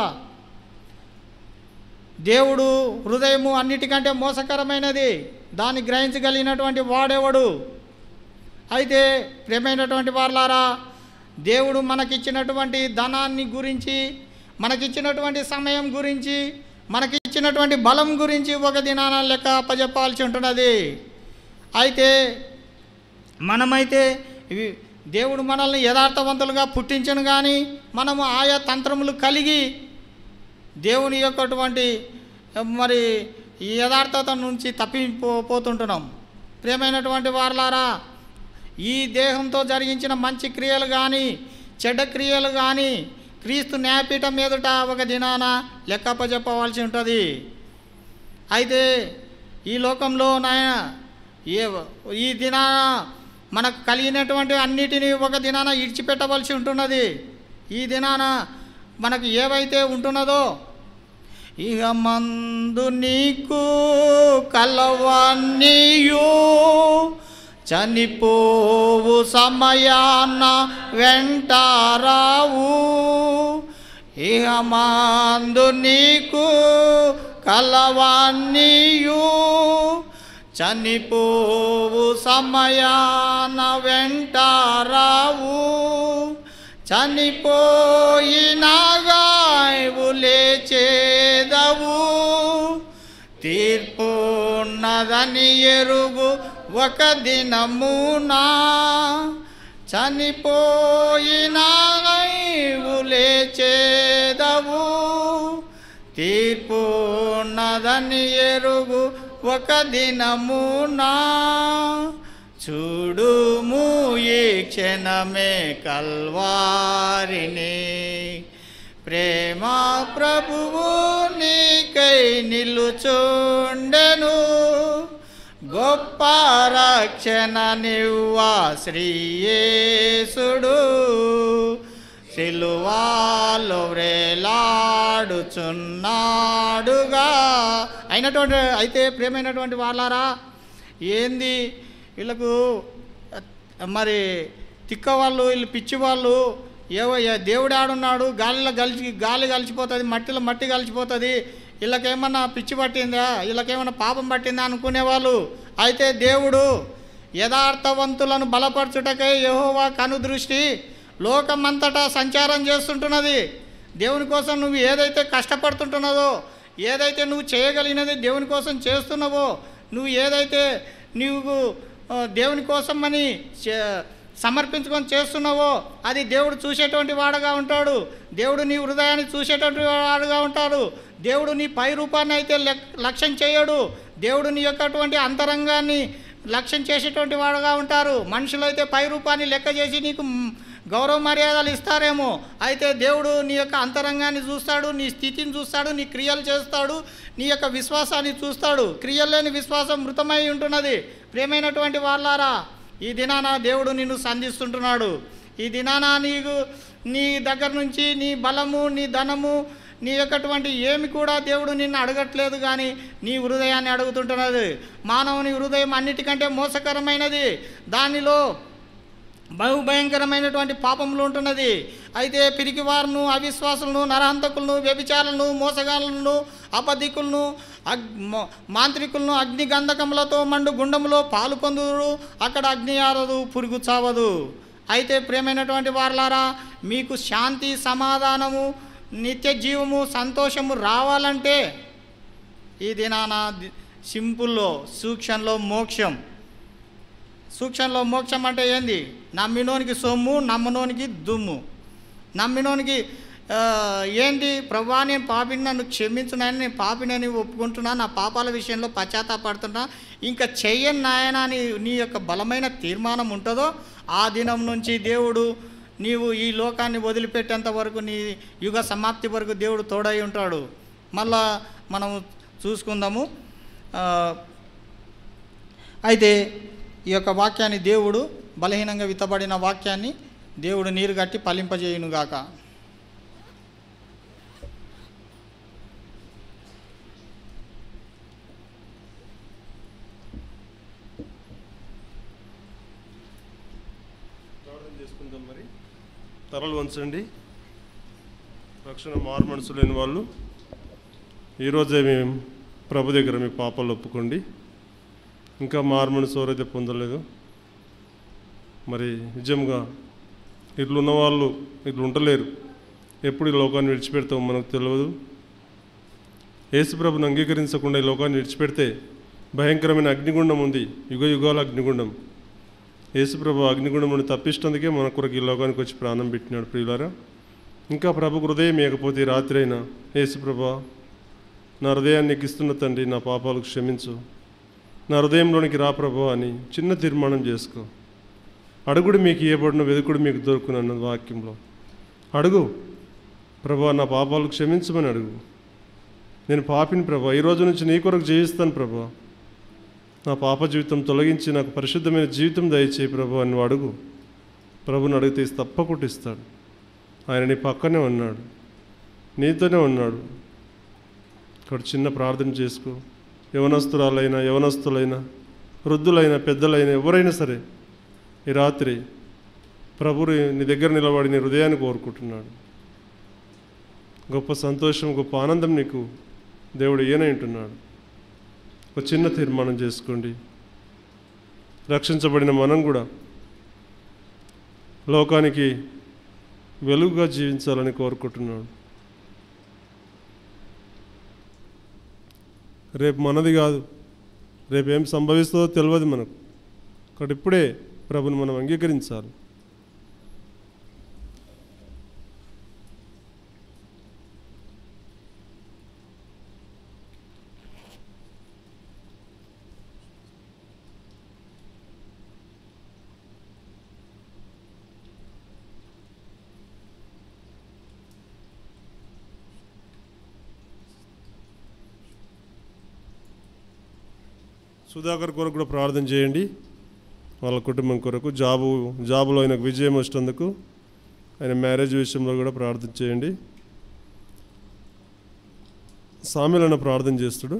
దేవుడు హృదయము అన్నిటికంటే మోసకరమైనది, దాన్ని గ్రహించగలిగినటువంటి వాడెవడు? అయితే ప్రియమైనటువంటి వారలారా, దేవుడు మనకిచ్చినటువంటి ధనాన్ని గురించి, మనకిచ్చినటువంటి సమయం గురించి, మనకిచ్చినటువంటి బలం గురించి ఒక దినాన లెక్క అప్పజెప్పాల్సి ఉంటున్నది. అయితే మనమైతే దేవుడు మనల్ని యథార్థవంతులుగా పుట్టించను, కానీ మనము ఆయా తంత్రములు కలిగి దేవుని యొక్కటువంటి మరి ఈ యథార్థత నుంచి తప్పిపోతుంటున్నాం. ప్రియమైనటువంటి వారలారా, ఈ దేహంతో జరిగించిన మంచి క్రియలు కానీ చెడ్డ క్రియలు కానీ క్రీస్తు న్యాయపీఠం మీదట ఒక దినాన లెక్కప్పజెప్పవలసి ఉంటుంది. అయితే ఈ లోకంలో నాయన ఈ దినాన మనకు కలిగినటువంటి అన్నిటినీ ఒక దినాన ఇడిచిపెట్టవలసి ఉంటున్నది. ఈ దినాన మనకు ఏవైతే ఉంటున్నదో, ఇహ మందు నీకు కలవన్నీయు చనిపోవు సమయాన వెంటారావు, ఇహమందు నీకు కలవన్నీయు. చనిపోవు సమయాన వెంటారావు, చనిపోయినగాయవు లేచేదవు. తీర్పున్నదని ఎరుగు ఒక దినమునా, చనిపోయినగాయవు లేచేదవు. తీర్పున్నదని ఎరుగు ఒక దినమునా. చూడుము ఈ క్షణమే కల్వారిని, ప్రేమ ప్రభువు నీకై నిలుచుండెను. గొప్ప రక్షణ నివ్వా శ్రీయేసుడు, సిలువాలో వ్రేలాడుచున్నాడుగా. అయితే ప్రియమైనటువంటి వాళ్ళారా, ఏంది వీళ్ళకు మరి తిక్కవాళ్ళు, వీళ్ళు పిచ్చివాళ్ళు, దేవుడు ఆడున్నాడు, గాలి కలిసిపోతుంది, మట్టిలో మట్టి కలిసిపోతుంది, వీళ్ళకేమన్నా పిచ్చి పట్టిందా, వీళ్ళకేమన్నా పాపం పట్టిందా అనుకునేవాళ్ళు. అయితే దేవుడు యథార్థవంతులను బలపరచుటకై యెహోవా కనుదృష్టి లోకమంతటా సంచారం చేస్తుంటున్నది. దేవుని కోసం నువ్వు ఏదైతే కష్టపడుతుంటున్నదో, ఏదైతే నువ్వు చేయగలిగినది దేవుని కోసం చేస్తున్నావో, నువ్వు ఏదైతే నువ్వు దేవుని కోసం అని సమర్పించుకొని చేస్తున్నావో అది దేవుడు చూసేటువంటి వాడుగా ఉంటాడు. దేవుడు నీ హృదయాన్ని చూసేటువంటి వాడుగా ఉంటాడు. దేవుడు నీ పై రూపాన్ని అయితే లక్ష్యం చేయడు. దేవుడు నీ యొక్కటువంటి అంతరంగాన్ని లక్ష్యం చేసేటువంటి వాడుగా ఉంటారు. మనుషులైతే పై రూపాన్ని లెక్క చేసి నీకు గౌరవ మర్యాదలు ఇస్తారేమో, అయితే దేవుడు నీ యొక్క అంతరంగాన్ని చూస్తాడు, నీ స్థితిని చూస్తాడు, నీ క్రియలు చేస్తాడు, నీ యొక్క విశ్వాసాన్ని చూస్తాడు. క్రియలు లేని విశ్వాసం మృతమై ఉంటున్నది. ప్రియమైనటువంటి వాళ్ళారా, ఈ దినాన దేవుడు నిన్ను సంధిస్తుంటున్నాడు. ఈ దినాన నీ దగ్గర నుంచి నీ బలము, నీ ధనము, నీ యొక్కటువంటి ఏమి కూడా దేవుడు నిన్ను అడగట్లేదు, కానీ నీ హృదయాన్ని అడుగుతుంటున్నది. మానవుని హృదయం అన్నిటికంటే మోసకరమైనది, దానిలో బహుభయంకరమైనటువంటి పాపములు ఉంటున్నది. అయితే పిరికివారును, అవిశ్వాసులను, నరహంతకులను, వ్యభిచారులను, మోసగాళ్ళను, అబద్ధికులను, మాంత్రికులను అగ్ని గంధకములతో మండు గుండములో పాలు పొందురు, అక్కడ అగ్ని ఆరదు, పురుగు చావదు. అయితే ప్రియమైనటువంటి వారలారా, మీకు శాంతి, సమాధానము, నిత్య జీవము, సంతోషము రావాలంటే ఈ దినాన సింపుల్లో సూక్ష్మంలో మోక్షం. సూక్ష్మంలో మోక్షం అంటే ఏంది? నమ్మినోనికి సొమ్ము, నమ్మనోనికి దుమ్ము. నమ్మినోనికి ఏంటి? ప్రభువా, నేను పాపిని, నన్ను క్షమించున్నాను, నేను పాపినని ఒప్పుకుంటున్నా, నా పాపాల విషయంలో పశ్చాత్తాపడుతున్నా, ఇంకా చెయ్యని నాయన అని నీ యొక్క బలమైన తీర్మానం ఉంటుందో ఆ దినం నుంచి దేవుడు నీవు ఈ లోకాన్ని వదిలిపెట్టేంత వరకు, నీ యుగ సమాప్తి వరకు దేవుడు తోడై ఉంటాడు. మళ్ళా మనం చూసుకుందాము. అయితే ఈ యొక్క వాక్యాన్ని దేవుడు, బలహీనంగా విత్తబడిన వాక్యాన్ని దేవుడు నీరు కట్టి ఫలింపజేయునుగాక. చేసుకుందాం. మరి తరలు వంచండి. రక్షణ మారు మనసు లేని వాళ్ళు ఈరోజే మేము ప్రభు దగ్గర మీ పాపాలు ఒప్పుకోండి. ఇంకా మారు మనసు ఎవరైతే పొందలేదు, మరి నిజంగా ఇట్లున్న వాళ్ళు ఇట్లా ఉండలేరు. ఎప్పుడు ఈ లోకాన్ని విడిచిపెడతామో మనకు తెలియదు. యేసు ప్రభుని అంగీకరించకుండా ఈ లోకాన్ని విడిచిపెడితే భయంకరమైన అగ్నిగుండం ఉంది, యుగ యుగాల అగ్నిగుండం. యేసు ప్రభు అగ్నిగుండం నుండి తప్పించినందుకే మన కొరకు ఈ లోకానికి వచ్చి ప్రాణం పెట్టినాడు. ప్రియులారా, ఇంకా ప్రభుకు హృదయం ఇవ్వకపోతే ఈ రాత్రి అయినా, యేసు ప్రభా, నా హృదయాన్ని ఎక్కిస్తున్న తండ్రి, నా పాపాలకు క్షమించు, నా హృదయంలోనికి రా ప్రభు అని చిన్న తీర్మానం చేసుకో. అడుగుడు మీకు ఇవ్వబడిన, వెదుకుడు మీకు దొరుకును అన్న వాక్యంలో. అడుగు, ప్రభా నా పాపాలు క్షమించమని అడుగు. నేను పాపిని ప్రభా, ఈ రోజు నుంచి నీ కొరకు జీవిస్తాను ప్రభా, నా పాప జీవితం తొలగించి నాకు పరిశుద్ధమైన జీవితం దయచేయి ప్రభు అని అడుగు. ప్రభుని అడిగితే తప్పకుండా ఇస్తాడు. ఆయన నీ పక్కనే ఉన్నాడు, నీతోనే ఉన్నాడు. ఇక్కడ చిన్న ప్రార్థన చేసుకో. యవనస్తులైనా వృద్ధులైన పెద్దలైన ఎవరైనా సరే ఈ రాత్రి ప్రభువు నీ దగ్గర నిలబడి నీ హృదయాన్ని కోరుకుంటున్నాడు. గొప్ప సంతోషం, గొప్ప ఆనందం నీకు దేవుడు ఏనంటున్నాడు. ఒక చిన్న తీర్మానం చేసుకోండి. రక్షించబడిన మనం కూడా లోకానికి వెలుగుగా జీవించాలని కోరుకుంటున్నాడు. రేపు మనది కాదు, రేపు ఏం సంభవిస్తుందో తెలియదు మనకు. కాబట్టి ఇప్పుడే ప్రభుని మనం అంగీకరించాలి. సుధాకర్ కొరకు కూడా ప్రార్థన చేయండి. వాళ్ళ కుటుంబం కొరకు, జాబులో ఆయనకు విజయం వచ్చినందుకు, ఆయన మ్యారేజ్ విషయంలో కూడా ప్రార్థన చేయండి. సామెలన్న ప్రార్థన చేస్తాడు.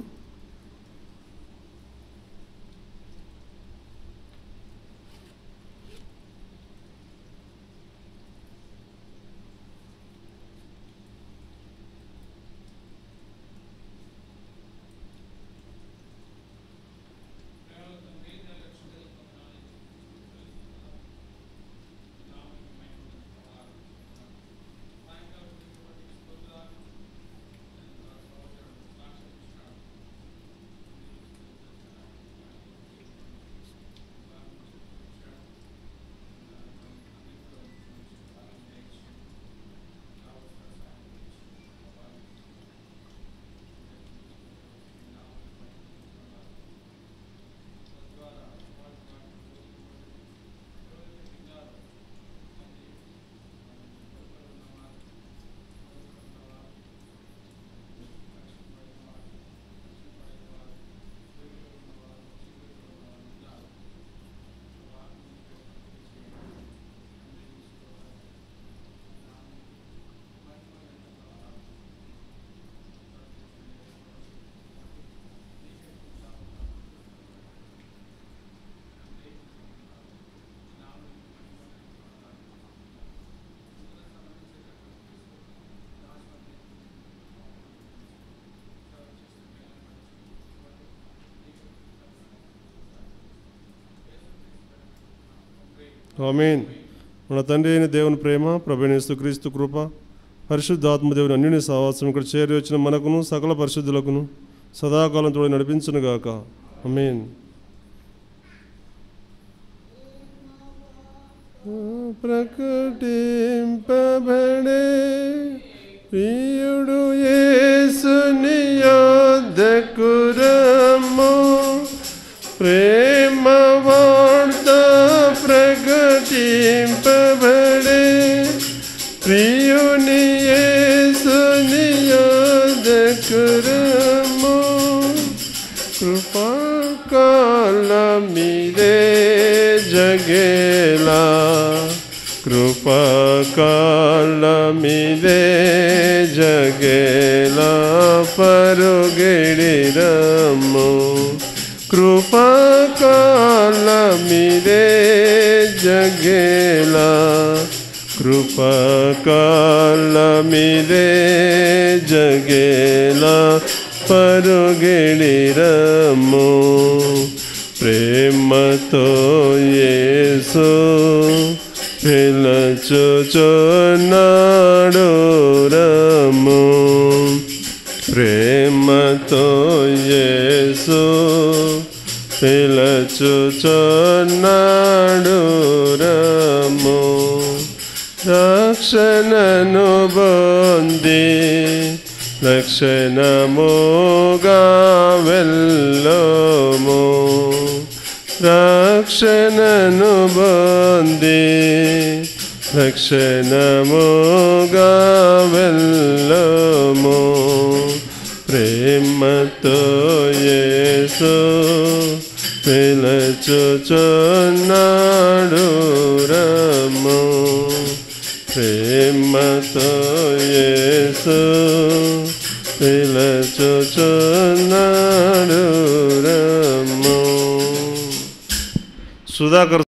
ఆమేన్. మన తండ్రి అయిన దేవుని ప్రేమ, ప్రభువైన యేసుక్రీస్తు కృప, పరిశుద్ధాత్మ దేవుని అన్యుని సహవాసం ఇక్కడ చేరి వచ్చిన మనకును సకల పరిశుద్ధులకును సదాకాలం తోడు నడిపించునుగాక. ఆమేన్. ప్రకటింపబడే ప్రియుడు యేసుని యొద్దకు రమ్ము, ప్రేమ వార్త ప్రకటింపబడే ప్రియుని యేసుని యొద్దకు రమ్ము, కృపాకాలమిదే జగేలా, కృపాకాలమిదే జగేలా, పరుగిడి రమ్ము, కృపాకాలమిదే జగేలా, కృపాకాలమిదే జగేలా, పరుగిడి రమ్ము, ప్రేమతో యేసు పిలుచుచున్నాడు రమ్ము, ప్రేమతో యేసు పిలుచుచున్నాడు రమ్ము, రక్షణను పొంది రక్షణముగా వెళ్ళము, రక్షణను పొంది రక్షణముగా వెళ్ళము, ప్రేమతో యేసు పిలుచుచున్నాడు రమ్ము, ప్రేమతో యేసు పిలుచుచున్నాడు రమ్ము. సుధాకర్